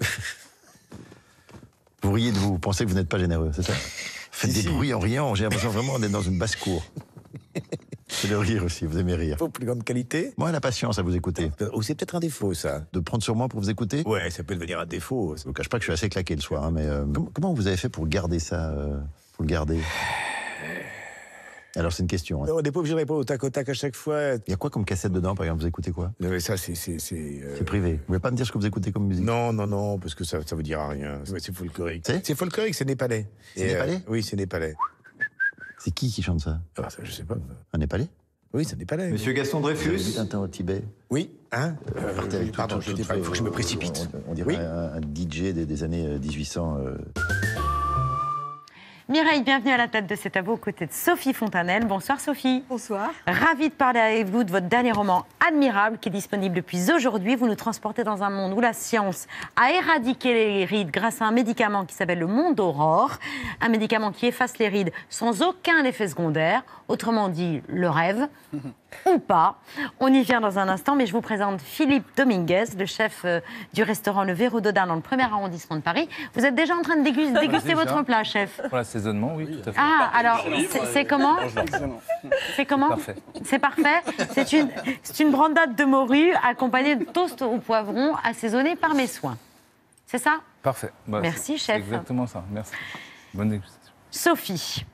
Vous riez de vous, vous pensez que vous n'êtes pas généreux, c'est ça? Faites Si, des si. bruits en riant, j'ai l'impression vraiment d'être dans une basse-cour. C'est le rire aussi, vous aimez rire. Vos plus grande qualité? Moi, la patience à vous écouter. Ou c'est peut-être un défaut, ça. De prendre sur moi pour vous écouter? Ouais, ça peut devenir un défaut. Je vous cache pas que je suis assez claqué le soir, hein, mais euh, com- comment vous avez fait pour garder ça, euh, pour le garder? Alors, c'est une question. hein. Non, on n'est pas obligé de répondre au tac au tac à chaque fois. Il y a quoi comme cassette dedans, par exemple? Vous écoutez quoi? Non, mais ça, c'est... C'est c'est, euh, C'est privé. Vous voulez pas me dire ce que vous écoutez comme musique? Non, non, non, parce que ça, ça vous dira rien. Ouais, c'est folklorique. C'est C'est folklorique, c'est népalais. C'est Et, népalais euh, Oui, c'est népalais. C'est qui qui chante ça? Ah, ça, je sais pas. Un Népalais? Oui, c'est népalais. Monsieur Gaston Vous avez Dreyfus. vu Tintin au Tibet? Oui, hein euh, Partez avec tout- Pardon, tout- je tout- pas, il faut que je me précipite. On, on dirait Oui. un, un D J des, des années euh, dix-huit cents. euh. Mireille, bienvenue à la tête de C'est à vous, aux côtés de Sophie Fontanelle. Bonsoir Sophie. Bonsoir. Ravie de parler avec vous de votre dernier roman Admirable, qui est disponible depuis aujourd'hui. Vous nous transportez dans un monde où la science a éradiqué les rides grâce à un médicament qui s'appelle le Mondoror, un médicament qui efface les rides sans aucun effet secondaire, autrement dit le rêve, ou pas. On y vient dans un instant, mais je vous présente Philippe Dominguez, le chef euh, du restaurant Le Verrou d'Audun dans le premier arrondissement de Paris. Vous êtes déjà en train de dégu- déguster déjà. votre plat, chef? Voilà, L'assaisonnement, oui, tout à fait. Ah, alors, c'est- c'est comment C'est comment Parfait. C'est parfait. C'est une, c'est une brandade de morue accompagnée de toast au poivron assaisonné par mes soins. C'est ça? Parfait. Bah, Merci, c'est chef. exactement ça. Merci. Bonne dégustation. Sophie,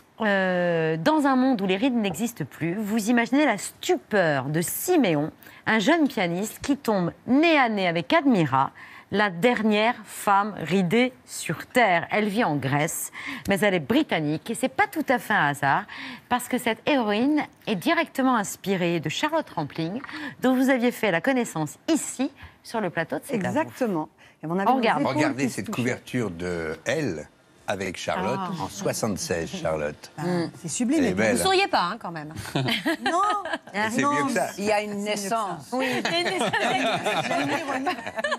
euh, dans un monde où les rides n'existent plus, vous imaginez la stupeur de Siméon, un jeune pianiste qui tombe nez à nez avec Admira, la dernière femme ridée sur Terre. Elle vit en Grèce, mais elle est britannique et c'est pas tout à fait un hasard parce que cette héroïne est directement inspirée de Charlotte Rampling, dont vous aviez fait la connaissance ici sur le plateau de C'est à vous. Exactement. Et on avait On nos regarde. épaules Regardez qui se cette touchaient. couverture de Elle avec Charlotte Ah. en soixante-seize, Charlotte. C'est sublime. Elle est et belle. vous Vous ne souriez pas, hein, quand même. Non, C'est non, mieux que ça. Il y a une naissance. Oui, il y a une naissance.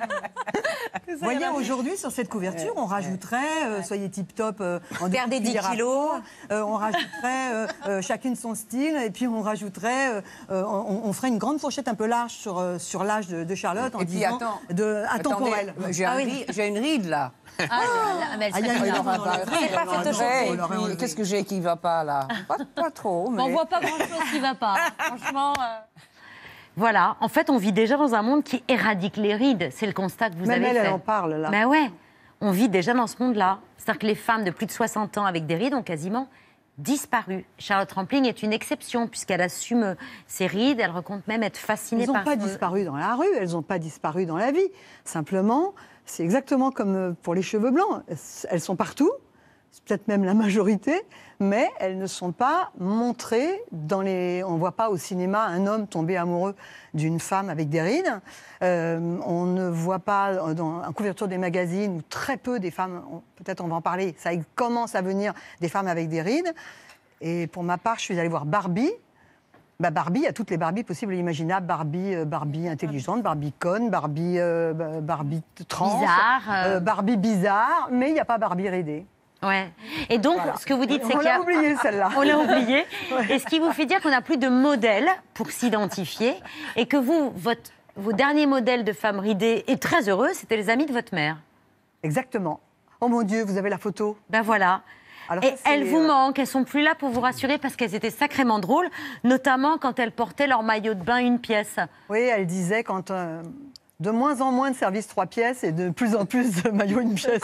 Vous voyez, aujourd'hui, sur cette couverture, on rajouterait euh, soyez tip-top euh, en Perdez dix cuillères à kilos. soupe. Euh, on rajouterait euh, euh, chacune son style, et puis on rajouterait, euh, euh, on, on ferait une grande fourchette un peu large sur, euh, sur l'âge de, de Charlotte en Et puis, disant attends. de intemporel. Attendez, J'ai un ri- j'ai une ride, là. Ah, mais elle Ah, il y a serait une- pas- on va pas- elle C'est pas aurait photoshopé. enlevé, Et elle aurait puis, enlevé. Qu'est-ce que j'ai qui va pas, là pas, pas trop, mais... On voit pas grand-chose qui va pas. Franchement. euh. Voilà, en fait, on vit déjà dans un monde qui éradique les rides. C'est le constat que vous Même avez elle, fait. elle en parle, là. Mais ouais, on vit déjà dans ce monde-là. C'est-à-dire que les femmes de plus de soixante ans avec des rides ont quasiment disparu. Charlotte Rampling est une exception puisqu'elle assume ses rides. Elle raconte même être fascinée Elles n'ont par pas son- disparu dans la rue, elles n'ont pas disparu dans la vie. Simplement, c'est exactement comme pour les cheveux blancs. Elles sont partout, c'est peut-être même la majorité, mais elles ne sont pas montrées dans les... On ne voit pas au cinéma un homme tomber amoureux d'une femme avec des rides. Euh, on ne voit pas dans la couverture des magazines, ou très peu des femmes, on- peut-être on va en parler, ça commence à venir des femmes avec des rides. Et pour ma part, je suis allée voir Barbie. Bah Barbie, il y a toutes les Barbies possibles et imaginables. Barbie, euh, Barbie intelligente, Barbie conne, Barbie, euh, bah, Barbie trans, Bizarre, euh. euh, Barbie bizarre, mais il n'y a pas Barbie ridée. Ouais. Et donc, Voilà. ce que vous dites, c'est On qu'il y a... l'a oublié, celle-là. On l'a oublié. Ouais. Et ce qui vous fait dire qu'on n'a plus de modèles pour s'identifier et que vous, votre, vos derniers modèles de femmes ridées et très heureux, c'était les amis de votre mère. Exactement. Oh mon Dieu, vous avez la photo. Ben voilà. Alors et ça, c'est, elles vous euh, manquent, elles sont plus là pour vous rassurer parce qu'elles étaient sacrément drôles, notamment quand elles portaient leur maillot de bain une pièce. Oui, elle disait quand euh, de moins en moins de services trois pièces et de plus en plus de maillots une pièce.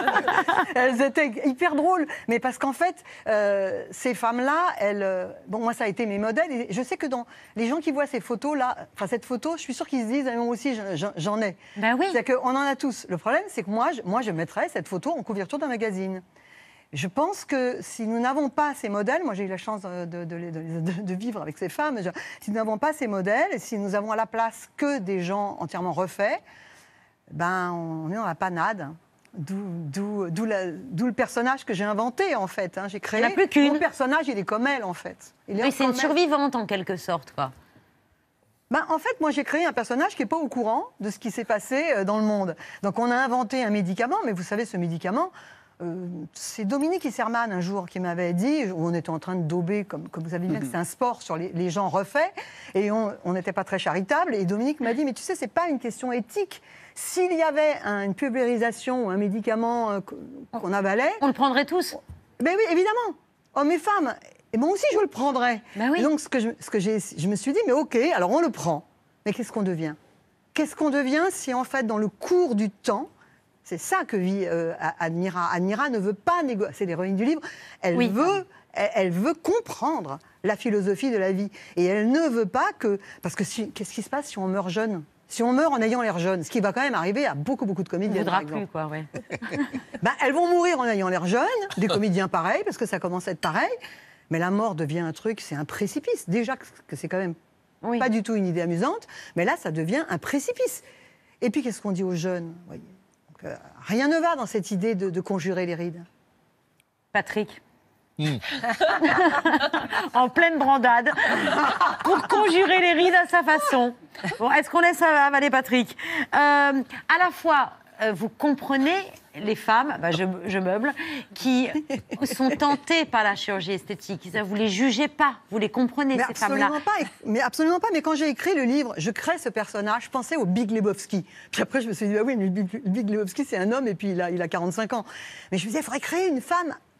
Elles étaient hyper drôles, mais parce qu'en fait, euh, ces femmes-là, elles, euh, bon, moi ça a été mes modèles. Et je sais que dans les gens qui voient ces photos-là, enfin cette photo, je suis sûre qu'ils se disent, ah, moi aussi j'en- j'en ai. Ben oui. C'est-à-dire qu'on en a tous. Le problème, c'est que moi, je, moi, je mettrais cette photo en couverture d'un magazine. Je pense que si nous n'avons pas ces modèles, moi j'ai eu la chance de, de- de- de- de- de vivre avec ces femmes, je- si nous n'avons pas ces modèles, et si nous avons à la place que des gens entièrement refaits, ben on est dans la panade. D'où d'où- d'où la- d'où le personnage que j'ai inventé en fait. hein. J'ai créé. Il n'y en a plus qu'une. Mon personnage, il est comme elle en fait. Il est Oui, c'est une comme elle. survivante en quelque sorte, quoi. Ben, en fait, moi, j'ai créé un personnage qui n'est pas au courant de ce qui s'est passé euh, dans le monde. Donc, on a inventé un médicament, mais vous savez, ce médicament, euh, c'est Dominique Isserman, un jour, qui m'avait dit, où on était en train de dauber, comme, comme vous savez bien, que c'est un sport sur les, les gens refaits, et on on n'était pas très charitable, et Dominique m'a dit, mais tu sais, c'est pas une question éthique. S'il y avait un- une pulvérisation ou un médicament euh, qu'on avalait... On le prendrait tous. Ben oui, évidemment. Hommes et femmes. Et moi aussi, je le prendrais. Ben oui. Et donc, ce que, je, ce que j'ai, je me suis dit, mais OK, alors on le prend. Mais qu'est-ce qu'on devient? Qu'est-ce qu'on devient si, en fait, dans le cours du temps, c'est ça que vit euh, Admira. Admira ne veut pas négocier. C'est l'héroïne du livre. Elle, Oui. veut, elle, elle veut comprendre la philosophie de la vie. Et elle ne veut pas que... Parce que si, qu'est-ce qui se passe si on meurt jeune? Si on meurt en ayant l'air jeune, ce qui va quand même arriver à beaucoup, beaucoup de On ne comédiennes, voudra par exemple. plus, quoi, ouais. Ben, elles vont mourir en ayant l'air jeunes, des comédiens pareils, parce que ça commence à être pareil. Mais la mort devient un truc, c'est un précipice. Déjà que que c'est quand même pas du tout une idée amusante, mais là, ça devient un précipice. Et puis, qu'est-ce qu'on dit aux jeunes? Vous voyez. Donc, euh, rien ne va dans cette idée de, de conjurer les rides. Patrick. En pleine brandade, pour conjurer les rides à sa façon. Bon, est-ce qu'on laisse avaler Patrick? Euh, À la fois, euh, vous comprenez les femmes, bah, je, je meuble, qui sont tentées par la chirurgie esthétique. Vous ne les jugez pas, vous les comprenez, Mais ces femmes-là. absolument pas. Mais absolument pas. Mais quand j'ai écrit le livre, je crée ce personnage, je pensais au Big Lebowski. Puis après, je me suis dit, ah oui, mais le Big, le Big Lebowski, c'est un homme et puis il a, il a quarante-cinq ans. Mais je me disais, il faudrait créer une femme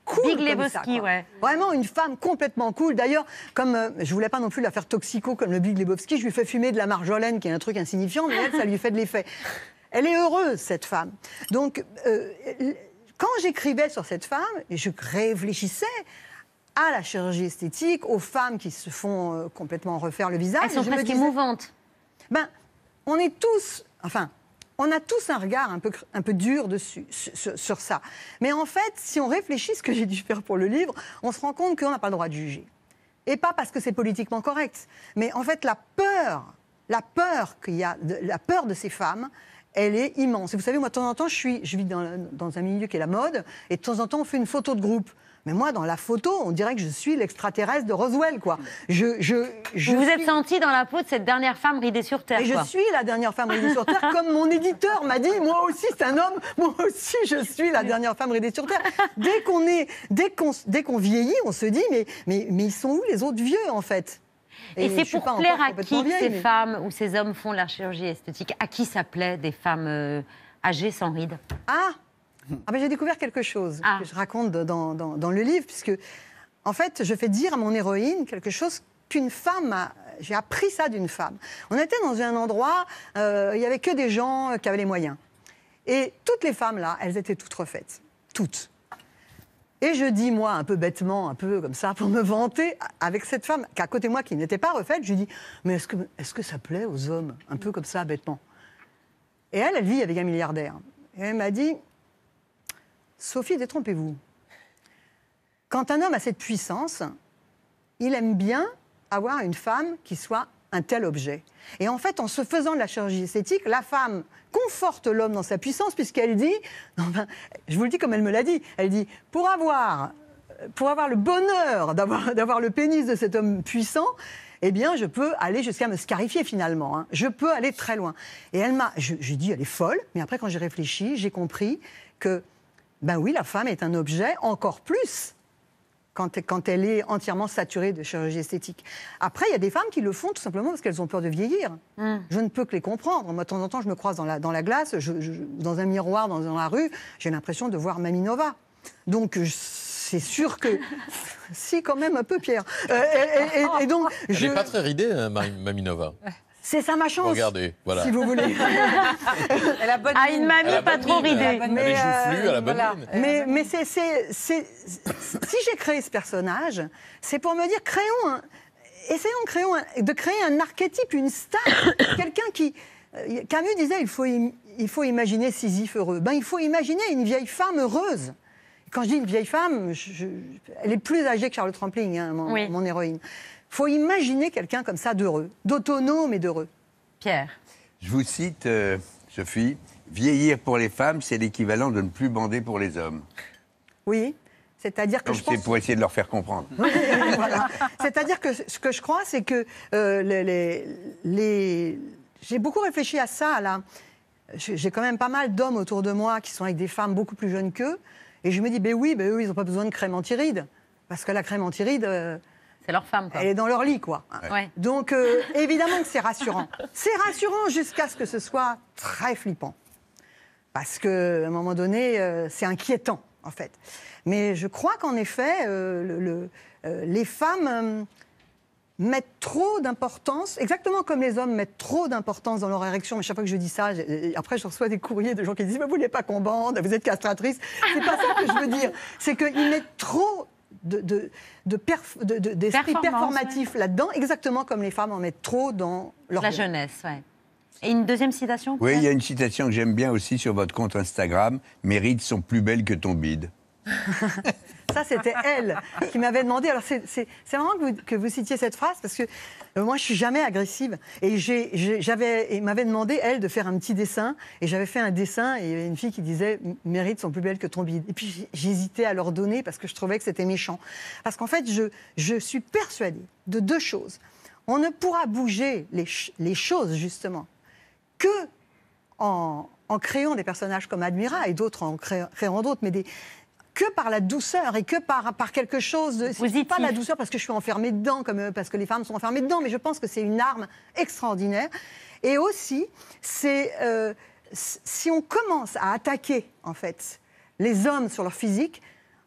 cool. Big comme Lebowski, ça, quoi. ouais. Vraiment une femme complètement cool. D'ailleurs, comme euh, je voulais pas non plus la faire toxico comme le Big Lebowski, je lui fais fumer de la marjolaine, qui est un truc insignifiant, mais elle, ça lui fait de l'effet. Elle est heureuse, cette femme. Donc, euh, quand j'écrivais sur cette femme, je réfléchissais à la chirurgie esthétique, aux femmes qui se font euh, complètement refaire le visage. Elles sont Et je me presque disais, émouvantes. Ben, on est tous, enfin, on a tous un regard un peu, un peu dur dessus, sur, sur ça. Mais en fait, si on réfléchit ce que j'ai dû faire pour le livre, on se rend compte qu'on n'a pas le droit de juger. Et pas parce que c'est politiquement correct, mais en fait, la peur, la peur qu'il y a, de, la peur de ces femmes, elle est immense. Et vous savez, moi, de temps en temps, je, suis, je vis dans, dans un milieu qui est la mode, et de temps en temps, on fait une photo de groupe. Mais moi, dans la photo, on dirait que je suis l'extraterrestre de Roswell, quoi. Je, je, je vous vous suis... êtes sentie dans la peau de cette dernière femme ridée sur Terre, Et quoi. je suis la dernière femme ridée sur Terre, comme mon éditeur m'a dit, moi aussi, c'est un homme, moi aussi, je suis la dernière femme ridée sur Terre. Dès qu'on est, dès qu'on, dès qu'on vieillit, on se dit, mais, mais, mais ils sont où les autres vieux, en fait? Et, Et c'est pour plaire à qui vieille, ces mais... femmes ou ces hommes font la chirurgie esthétique? À qui ça plaît, des femmes euh, âgées sans rides? Ah, ah ben j'ai découvert quelque chose ah. que je raconte dans, dans, dans le livre, puisque, en fait, je fais dire à mon héroïne quelque chose qu'une femme a... J'ai appris ça d'une femme. On était dans un endroit, euh, il n'y avait que des gens qui avaient les moyens. Et toutes les femmes, là, elles étaient toutes refaites. Toutes. Et je dis, moi, un peu bêtement, un peu comme ça, pour me vanter, avec cette femme qui est à côté de moi, qui n'était pas refaite, je lui dis, mais est-ce que, est-ce que ça plaît aux hommes? Un peu comme ça, bêtement. Et elle, elle vit avec un milliardaire. Et elle m'a dit, Sophie, détrompez-vous. Quand un homme a cette puissance, il aime bien avoir une femme qui soit un tel objet. Et en fait, en se faisant de la chirurgie esthétique, la femme conforte l'homme dans sa puissance, puisqu'elle dit, non, ben, je vous le dis comme elle me l'a dit, elle dit, pour avoir, pour avoir le bonheur d'avoir, d'avoir le pénis de cet homme puissant, eh bien, je peux aller jusqu'à me scarifier finalement. Hein. Je peux aller très loin. Et elle m'a, je, j'ai dit, elle est folle, mais après, quand j'ai réfléchi, j'ai compris que, ben oui, la femme est un objet encore plus quand, quand elle est entièrement saturée de chirurgie esthétique. Après, il y a des femmes qui le font tout simplement parce qu'elles ont peur de vieillir. Mm. Je ne peux que les comprendre. Moi, de temps en temps, je me croise dans la, dans la glace, je, je, dans un miroir, dans, dans la rue, j'ai l'impression de voir Mamie Nova. Donc, je, c'est sûr que... si, quand même, un peu, Pierre. Euh, et, et, et donc, Elle je... n'est pas très ridée, hein, Mamie Nova. C'est ça ma chance. Regardez, voilà. Si vous voulez. Elle a bonne ah, une mamie elle pas trop mine, ridée. Elle, elle est joufflue, elle a bonne voilà. mine. Mais, mais c'est, c'est, c'est, si j'ai créé ce personnage, c'est pour me dire, créons un, essayons de créer, un, de créer un archétype, une star, quelqu'un qui... Camus disait, il faut, il faut imaginer Sisyphe heureux. Ben, il faut imaginer une vieille femme heureuse. Quand je dis une vieille femme, je, je, elle est plus âgée que Charlotte Rampling, hein, mon, oui. mon héroïne. Il faut imaginer quelqu'un comme ça d'heureux, d'autonome et d'heureux. Pierre. Je vous cite, euh, Sophie, « Vieillir pour les femmes, c'est l'équivalent de ne plus bander pour les hommes. » Oui, c'est-à-dire que Donc je pense... c'est pour essayer de leur faire comprendre. Oui, voilà. C'est-à-dire que ce que je crois, c'est que euh, les, les, les... j'ai beaucoup réfléchi à ça, là. J'ai quand même pas mal d'hommes autour de moi qui sont avec des femmes beaucoup plus jeunes qu'eux. Et je me dis, ben oui, ben eux, ils n'ont pas besoin de crème anti-rides. Parce que la crème anti-rides... Euh, c'est leur femme, quoi. Elle est dans leur lit, quoi. Ouais. Donc, euh, évidemment que c'est rassurant. C'est rassurant jusqu'à ce que ce soit très flippant. Parce qu'à un moment donné, euh, c'est inquiétant, en fait. Mais je crois qu'en effet, euh, le, le, euh, les femmes euh, mettent trop d'importance, exactement comme les hommes mettent trop d'importance dans leur érection. Mais chaque fois que je dis ça, après, je reçois des courriers de gens qui disent « Mais vous voulez pas qu'on bande, vous êtes castratrice ». C'est pas ça que je veux dire. C'est qu'ils mettent trop... de, de, de perf, de, de, d'esprit performatif ouais. là-dedans, exactement comme les femmes en mettent trop dans leur... La jeunesse, oui. Et une deuxième citation? Oui, il y a une citation que j'aime bien aussi sur votre compte Instagram. « Mes rides sont plus belles que ton bide ». Ça, c'était elle qui m'avait demandé. Alors, c'est, c'est, c'est marrant que vous, que vous citiez cette phrase parce que euh, moi, je suis jamais agressive. Et j'ai, j'ai, j'avais, il m'avait demandé, elle, de faire un petit dessin. Et j'avais fait un dessin et il y avait une fille qui disait « Mes rides sont plus belles que ton bide ». Et puis, j'hésitais à leur donner parce que je trouvais que c'était méchant. Parce qu'en fait, je, je suis persuadée de deux choses. On ne pourra bouger les, les choses, justement, que en, en créant des personnages comme Admira et d'autres en créant, créant d'autres, mais des... que par la douceur et que par, par quelque chose de... C'est pas la douceur parce que je suis enfermée dedans, comme, parce que les femmes sont enfermées dedans, mais je pense que c'est une arme extraordinaire. Et aussi, c'est, euh, si on commence à attaquer, en fait, les hommes sur leur physique,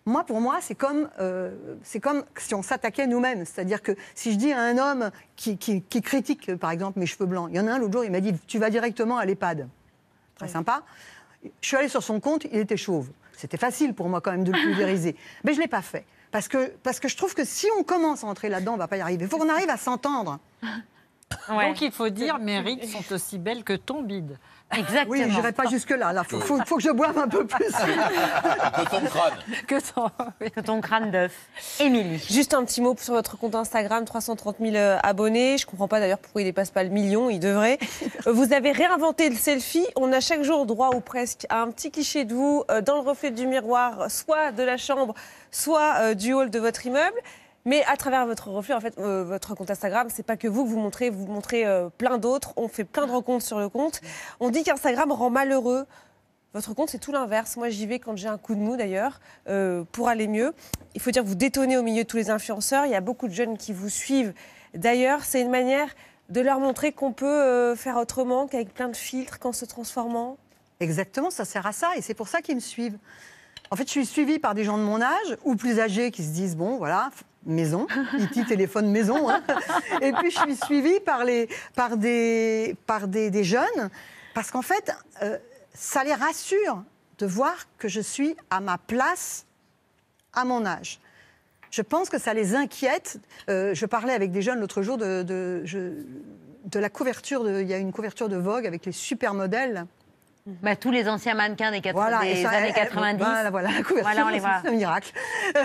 Moi, pour moi, c'est comme, euh, c'est comme si on s'attaquait nous-mêmes. C'est-à-dire que si je dis à un homme qui, qui, qui critique, par exemple, mes cheveux blancs, il y en a un l'autre jour, il m'a dit « tu vas directement à l'EHPAD ». Très oui. sympa. Je suis allée sur son compte, il était chauve. C'était facile pour moi quand même de le pulvériser. Mais je ne l'ai pas fait. Parce que, parce que je trouve que si on commence à entrer là-dedans, on ne va pas y arriver. Il faut qu'on arrive à s'entendre. Ouais. Donc il faut dire, mes rides sont aussi belles que ton bide. Exactement. Oui, je n'irai pas jusque-là. Il faut, faut, faut que je boive un peu plus. Que ton crâne. Que ton, que ton crâne d'œuf. Émilie. Juste un petit mot sur votre compte Instagram, trois cent trente mille abonnés. Je ne comprends pas d'ailleurs pourquoi il ne dépasse pas le million, il devrait. Vous avez réinventé le selfie. On a chaque jour droit ou presque à un petit cliché de vous dans le reflet du miroir, soit de la chambre, soit du hall de votre immeuble. Mais à travers votre reflet, en fait, euh, votre compte Instagram, c'est pas que vous que vous montrez, vous montrez euh, plein d'autres. On fait plein de rencontres sur le compte. On dit qu'Instagram rend malheureux. Votre compte, c'est tout l'inverse. Moi, j'y vais quand j'ai un coup de mou, d'ailleurs, euh, pour aller mieux. Il faut dire que vous détonnez au milieu de tous les influenceurs. Il y a beaucoup de jeunes qui vous suivent. D'ailleurs, c'est une manière de leur montrer qu'on peut euh, faire autrement qu'avec plein de filtres, qu'en se transformant. Exactement, ça sert à ça. Et c'est pour ça qu'ils me suivent. En fait, je suis suivie par des gens de mon âge ou plus âgés qui se disent, bon, voilà, maison, I T téléphone maison. Hein. Et puis, je suis suivie par, les, par, des, par des, des jeunes parce qu'en fait, euh, ça les rassure de voir que je suis à ma place à mon âge. Je pense que ça les inquiète. Euh, je parlais avec des jeunes l'autre jour de, de, je, de la couverture. De, il y a une couverture de Vogue avec les supermodèles. Bah, tous les anciens mannequins des, quatre... voilà, des ça, années elle, quatre-vingt-dix. Voilà, voilà, la couverture, voilà, on les voit. C'est un miracle.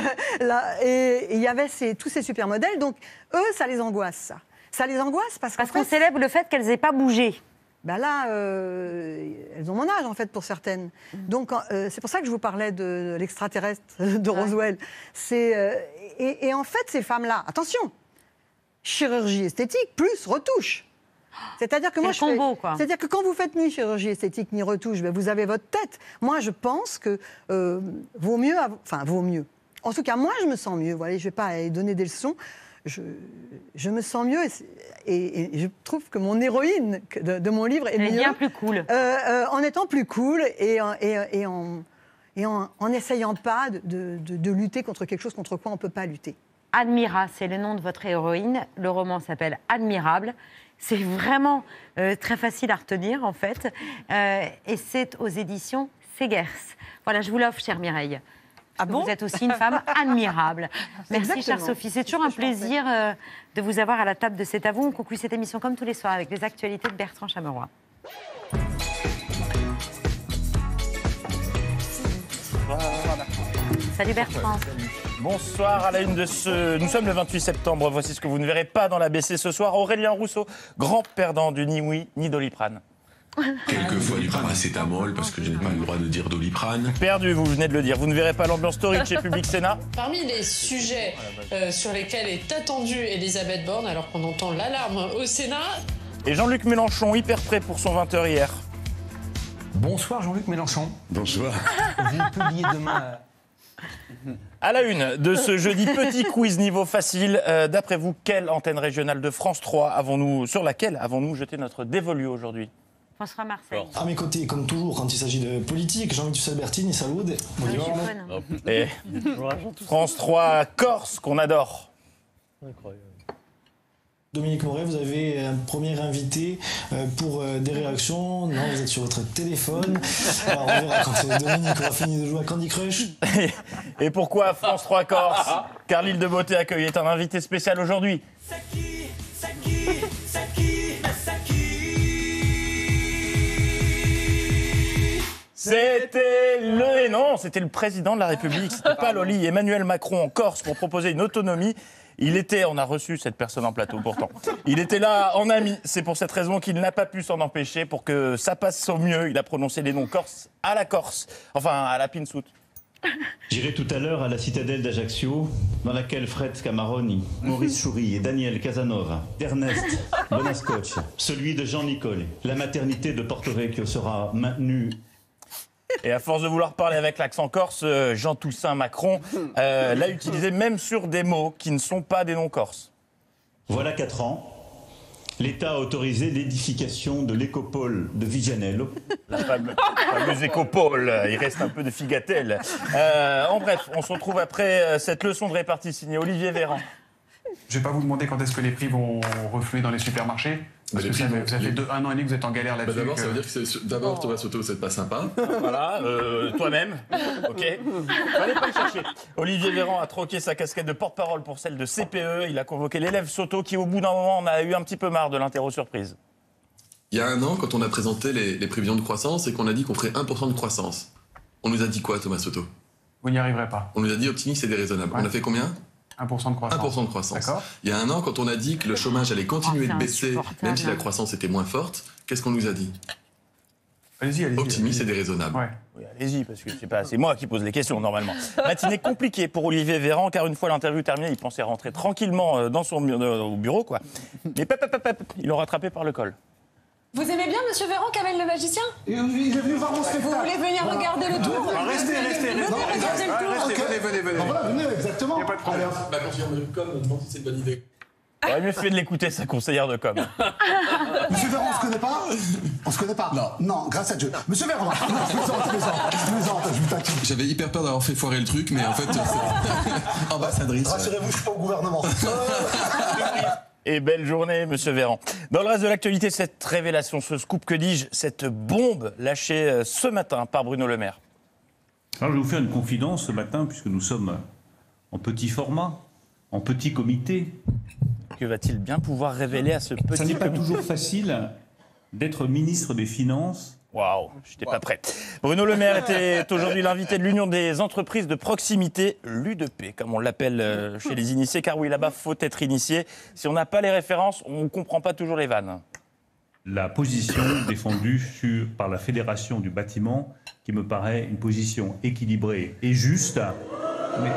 Là, et il y avait ces, tous ces supermodèles, donc eux, ça les angoisse, ça. Ça les angoisse parce, parce qu'on fait, célèbre le fait qu'elles n'aient pas bougé. Ben là, euh, elles ont mon âge, en fait, pour certaines. Mmh. Donc, euh, c'est pour ça que je vous parlais de, de l'extraterrestre de Roswell. Ouais. C'est, euh, et, et en fait, ces femmes-là, attention, chirurgie esthétique plus retouche. C'est-à-dire que moi, je combo, fais, quoi. C'est-à-dire que quand vous faites ni chirurgie esthétique ni retouche, ben vous avez votre tête. Moi, je pense que euh, vaut mieux, enfin vaut mieux. En tout cas, moi, je me sens mieux. Voilà, je ne vais pas donner des leçons. Je, je me sens mieux et, et, et je trouve que mon héroïne de, de mon livre est Elle mieux. est bien plus cool. Euh, euh, en étant plus cool et, et, et en et en n'essayant pas de, de, de, de lutter contre quelque chose contre quoi on ne peut pas lutter. Admira, c'est le nom de votre héroïne. Le roman s'appelle Admirable. C'est vraiment euh, très facile à retenir, en fait. Euh, et c'est aux éditions Segers. Voilà, je vous l'offre, chère Mireille. Ah bon ? Vous êtes aussi une femme admirable. Merci, exactement. Chère Sophie. C'est toujours un plaisir euh, de vous avoir à la table de cet avou. On conclut cette émission comme tous les soirs avec les actualités de Bertrand Chameroy. Salut Bertrand. Salut. Bonsoir à la une de ce... Nous sommes le vingt-huit septembre, voici ce que vous ne verrez pas dans l'A B C ce soir. Aurélien Rousseau, grand perdant du ni oui ni Doliprane. Quelquefois du paracétamol, parce que je n'ai pas le droit de dire Doliprane. Perdu, vous venez de le dire. Vous ne verrez pas l'ambiance torride chez Public Sénat. Parmi les sujets euh, sur lesquels est attendue Elisabeth Borne, alors qu'on entend l'alarme au Sénat... Et Jean-Luc Mélenchon, hyper prêt pour son vingt heures hier. Bonsoir Jean-Luc Mélenchon. Bonsoir. Vous publiez demain... Euh... À la une de ce jeudi petit quiz niveau facile, euh, d'après vous, quelle antenne régionale de France trois avons-nous, sur laquelle avons-nous jeté notre dévolu aujourd'hui ? François Marseille. À mes côtés, comme toujours, quand il s'agit de politique, Jean-Michel Bertini, salut. Et France trois Corse, qu'on adore. Incroyable. Dominique Moret, vous avez un premier invité pour des réactions. Non, vous êtes sur votre téléphone. Alors, on verra quand Dominique aura fini de jouer à Candy Crush. Et pourquoi France trois Corse ? Car l'île de Beauté accueille est un invité spécial aujourd'hui. C'était le... Et non, c'était le président de la République, c'était pas Loli. Emmanuel Macron en Corse pour proposer une autonomie. Il était, on a reçu cette personne en plateau pourtant, il était là en ami. C'est pour cette raison qu'il n'a pas pu s'en empêcher. Pour que ça passe au mieux, il a prononcé les noms corse à la Corse, enfin à la pinsoute. J'irai tout à l'heure à la citadelle d'Ajaccio, dans laquelle Fred Scamaroni, Maurice Choury et Daniel Casanova, Ernest Bonascoch, celui de Jean Nicole, la maternité de Porto Vecchio sera maintenue. Et à force de vouloir parler avec l'accent corse, Jean Toussaint Macron euh, l'a utilisé même sur des mots qui ne sont pas des noms corses. Voilà quatre ans L'État a autorisé l'édification de l'écopole de Vigianello. La fameuse, fameuse écopole, il reste un peu de figatelle. Euh, en bref, on se retrouve après cette leçon de répartie signée Olivier Véran. Je ne vais pas vous demander quand est-ce que les prix vont refluer dans les supermarchés. Parce que ça, vont, ça fait les... deux, un an et demi que vous êtes en galère là-dessus. Bah d'abord, que... ça veut dire que c'est... D'abord, Thomas Soto, c'est pas sympa. Voilà, euh, toi-même. Ok. Fallait pas le chercher. Olivier Véran a troqué sa casquette de porte-parole pour celle de C P E. Il a convoqué l'élève Soto qui, au bout d'un moment, en a eu un petit peu marre de l'interro surprise. Il y a un an, quand on a présenté les, les prévisions de croissance et qu'on a dit qu'on ferait un pour cent de croissance, on nous a dit quoi, Thomas Soto? Vous n'y arriverez pas. On nous a dit optimiste et déraisonnable. Ouais. On a fait combien? un pour cent de croissance. un pour cent de croissance. Il y a un an, quand on a dit que le chômage allait continuer oh, de baisser, même si la croissance était moins forte, qu'est-ce qu'on nous a dit? Allez-y, allez-y. Optimiste allez-y. et déraisonnable. Ouais. Oui, allez-y, parce que c'est pas, c'est moi qui pose les questions normalement. Matinée compliquée pour Olivier Véran, car une fois l'interview terminée, il pensait rentrer tranquillement dans son au bureau, quoi. Mais pep, pep, pep, ils l'ont rattrapé par le col. Vous aimez bien Monsieur Véran, Kamel le magicien? Il est venu voir mon spectacle. Vous voulez venir voilà. regarder le tour? Voilà. Restez, restez, restez. Venez regarder le tour. Okay. Venez, venez, venez. Ben voilà, venez, exactement. Il n'y a pas de problème. Bah, quand je viens de com, on me demande si c'est une bonne idée. Il aurait mieux fait de l'écouter, sa conseillère de com. Monsieur Véran, on se connaît pas? On se connaît pas? Non. Non, grâce à Dieu. Monsieur Véran, non, je plaisante, je plaisante, je plaisante, je vous taquine. J'avais hyper peur d'avoir fait foirer le truc, mais en fait, c'est ambassadrice. Rassurez-vous, je suis pas au gouvernement. Et belle journée, Monsieur Véran. Dans le reste de l'actualité, cette révélation, ce scoop, que dis-je, cette bombe lâchée ce matin par Bruno Le Maire. Alors, je vais vous faire une confidence ce matin, puisque nous sommes en petit format, en petit comité. Que va-t-il bien pouvoir révéler à ce petit Ça n'est pas comité toujours facile d'être ministre des Finances. Waouh, je n'étais pas prêt. Bruno Le Maire était aujourd'hui l'invité de l'Union des entreprises de proximité, l'U D P, comme on l'appelle chez les initiés, car oui, là-bas, faut être initié. Si on n'a pas les références, on ne comprend pas toujours les vannes. La position défendue sur, par la Fédération du bâtiment, qui me paraît une position équilibrée et juste, mais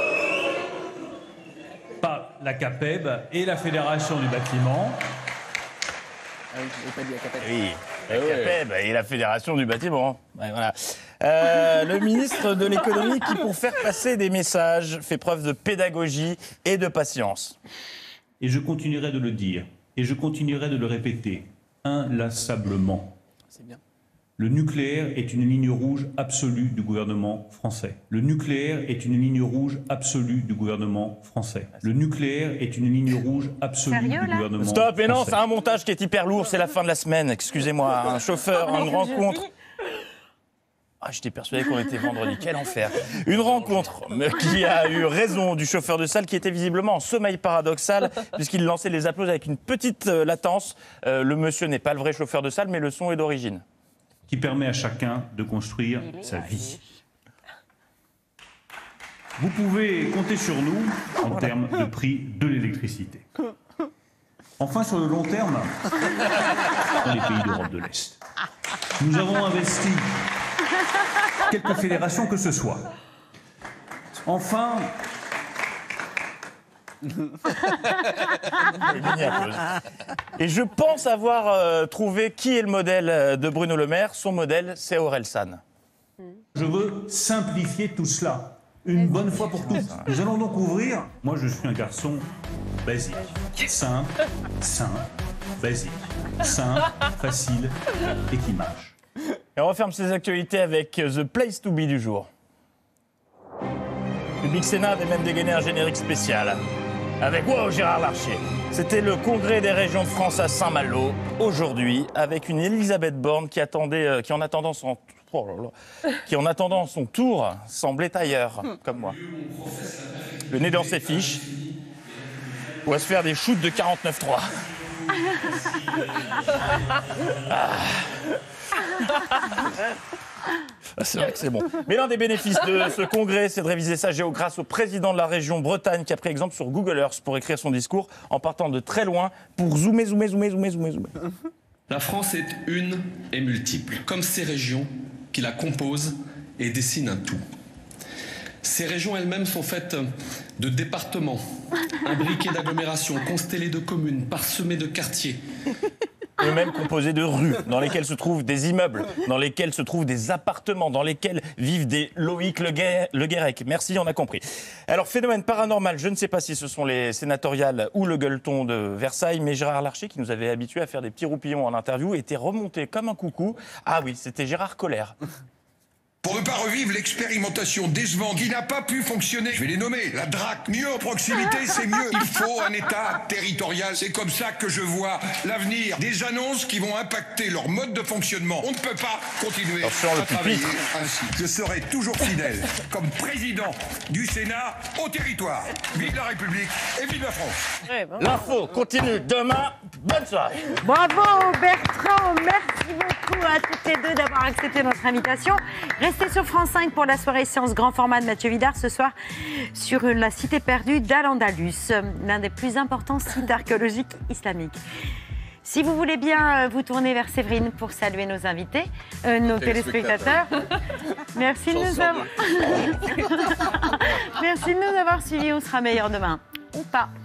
pas la CAPEB et la Fédération du bâtiment. Ah oui, je n'ai pas dit la CAPEB. Oui. La CAPEB et la Fédération du bâtiment. Ouais, voilà. euh, le ministre de l'économie qui, pour faire passer des messages, fait preuve de pédagogie et de patience. Et je continuerai de le dire, et je continuerai de le répéter, inlassablement. C'est bien. Le nucléaire est une ligne rouge absolue du gouvernement français. Le nucléaire est une ligne rouge absolue du gouvernement français. Le nucléaire est une ligne rouge absolue Sérieux, du là gouvernement Stop, français. et non, c'est un montage qui est hyper lourd, c'est la fin de la semaine, excusez-moi, un chauffeur, une rencontre. Ah, j'étais persuadé qu'on était vendredi, quel enfer. Une rencontre qui a eu raison du chauffeur de salle qui était visiblement en sommeil paradoxal puisqu'il lançait les applaudissements avec une petite euh, latence. Euh, le monsieur n'est pas le vrai chauffeur de salle, mais le son est d'origine. Qui permet à chacun de construire sa vie. Vous pouvez compter sur nous en termes de prix de l'électricité. Enfin, sur le long terme, dans les pays d'Europe de l'Est, nous avons investi quelques fédérations que ce soit. Enfin... Et je pense avoir euh, trouvé qui est le modèle de Bruno Le Maire. Son modèle, c'est Aurel San. Je veux simplifier tout cela, une bonne fois pour toutes. Nous allons donc ouvrir... Moi, je suis un garçon basique, simple, simple, basique, simple, facile et qui marche. Et on referme ces actualités avec The Place to Be du jour. Public Sénat avait même dégainé un générique spécial. Avec wow, Gérard Larcher. C'était le congrès des régions de France à Saint-Malo, aujourd'hui, avec une Elisabeth Borne qui, attendait, euh, qui, en attendant son, oh là là, qui en attendant son tour semblait ailleurs, comme moi. Le nez dans ses fiches, ou à se faire des shoots de quarante-neuf trois. Ah. C'est vrai que c'est bon. Mais l'un des bénéfices de ce congrès, c'est de réviser sa géo grâce au président de la région Bretagne qui a pris exemple sur Google Earth pour écrire son discours en partant de très loin pour zoomer, zoomer, zoomer, zoomer, zoomer, zoomer. La France est une et multiple, comme ces régions qui la composent et dessinent un tout. Ces régions elles-mêmes sont faites de départements, imbriquées d'agglomérations, constellées de communes, parsemées de quartiers. eux-mêmes composés de rues, dans lesquelles se trouvent des immeubles, dans lesquels se trouvent des appartements, dans lesquels vivent des Loïc Le Guer- Le Guérec. Merci, on a compris. Alors, phénomène paranormal, je ne sais pas si ce sont les sénatoriales ou le gueuleton de Versailles, mais Gérard Larcher, qui nous avait habitués à faire des petits roupillons en interview, était remonté comme un coucou. Ah oui, c'était Gérard Collère. Pour ne pas revivre l'expérimentation décevante qui n'a pas pu fonctionner, je vais les nommer, la D R A C, mieux en proximité, c'est mieux. Il faut un État territorial. C'est comme ça que je vois l'avenir des annonces qui vont impacter leur mode de fonctionnement. On ne peut pas continuer Attention, à le travailler pupitre. ainsi. Je serai toujours fidèle, comme président du Sénat, au territoire. Vive la République et vive la France. L'info continue demain. Bonne soirée. Bravo Bertrand, merci beaucoup à toutes les deux d'avoir accepté notre invitation. Restez sur France cinq pour la soirée séance grand format de Mathieu Vidard ce soir sur la cité perdue d'Al-Andalus, l'un des plus importants sites archéologiques islamiques. Si vous voulez bien vous tourner vers Séverine pour saluer nos invités, euh, nos téléspectateurs. Merci de, nous avoir... merci de nous avoir suivis, on sera meilleurs demain. Ou pas.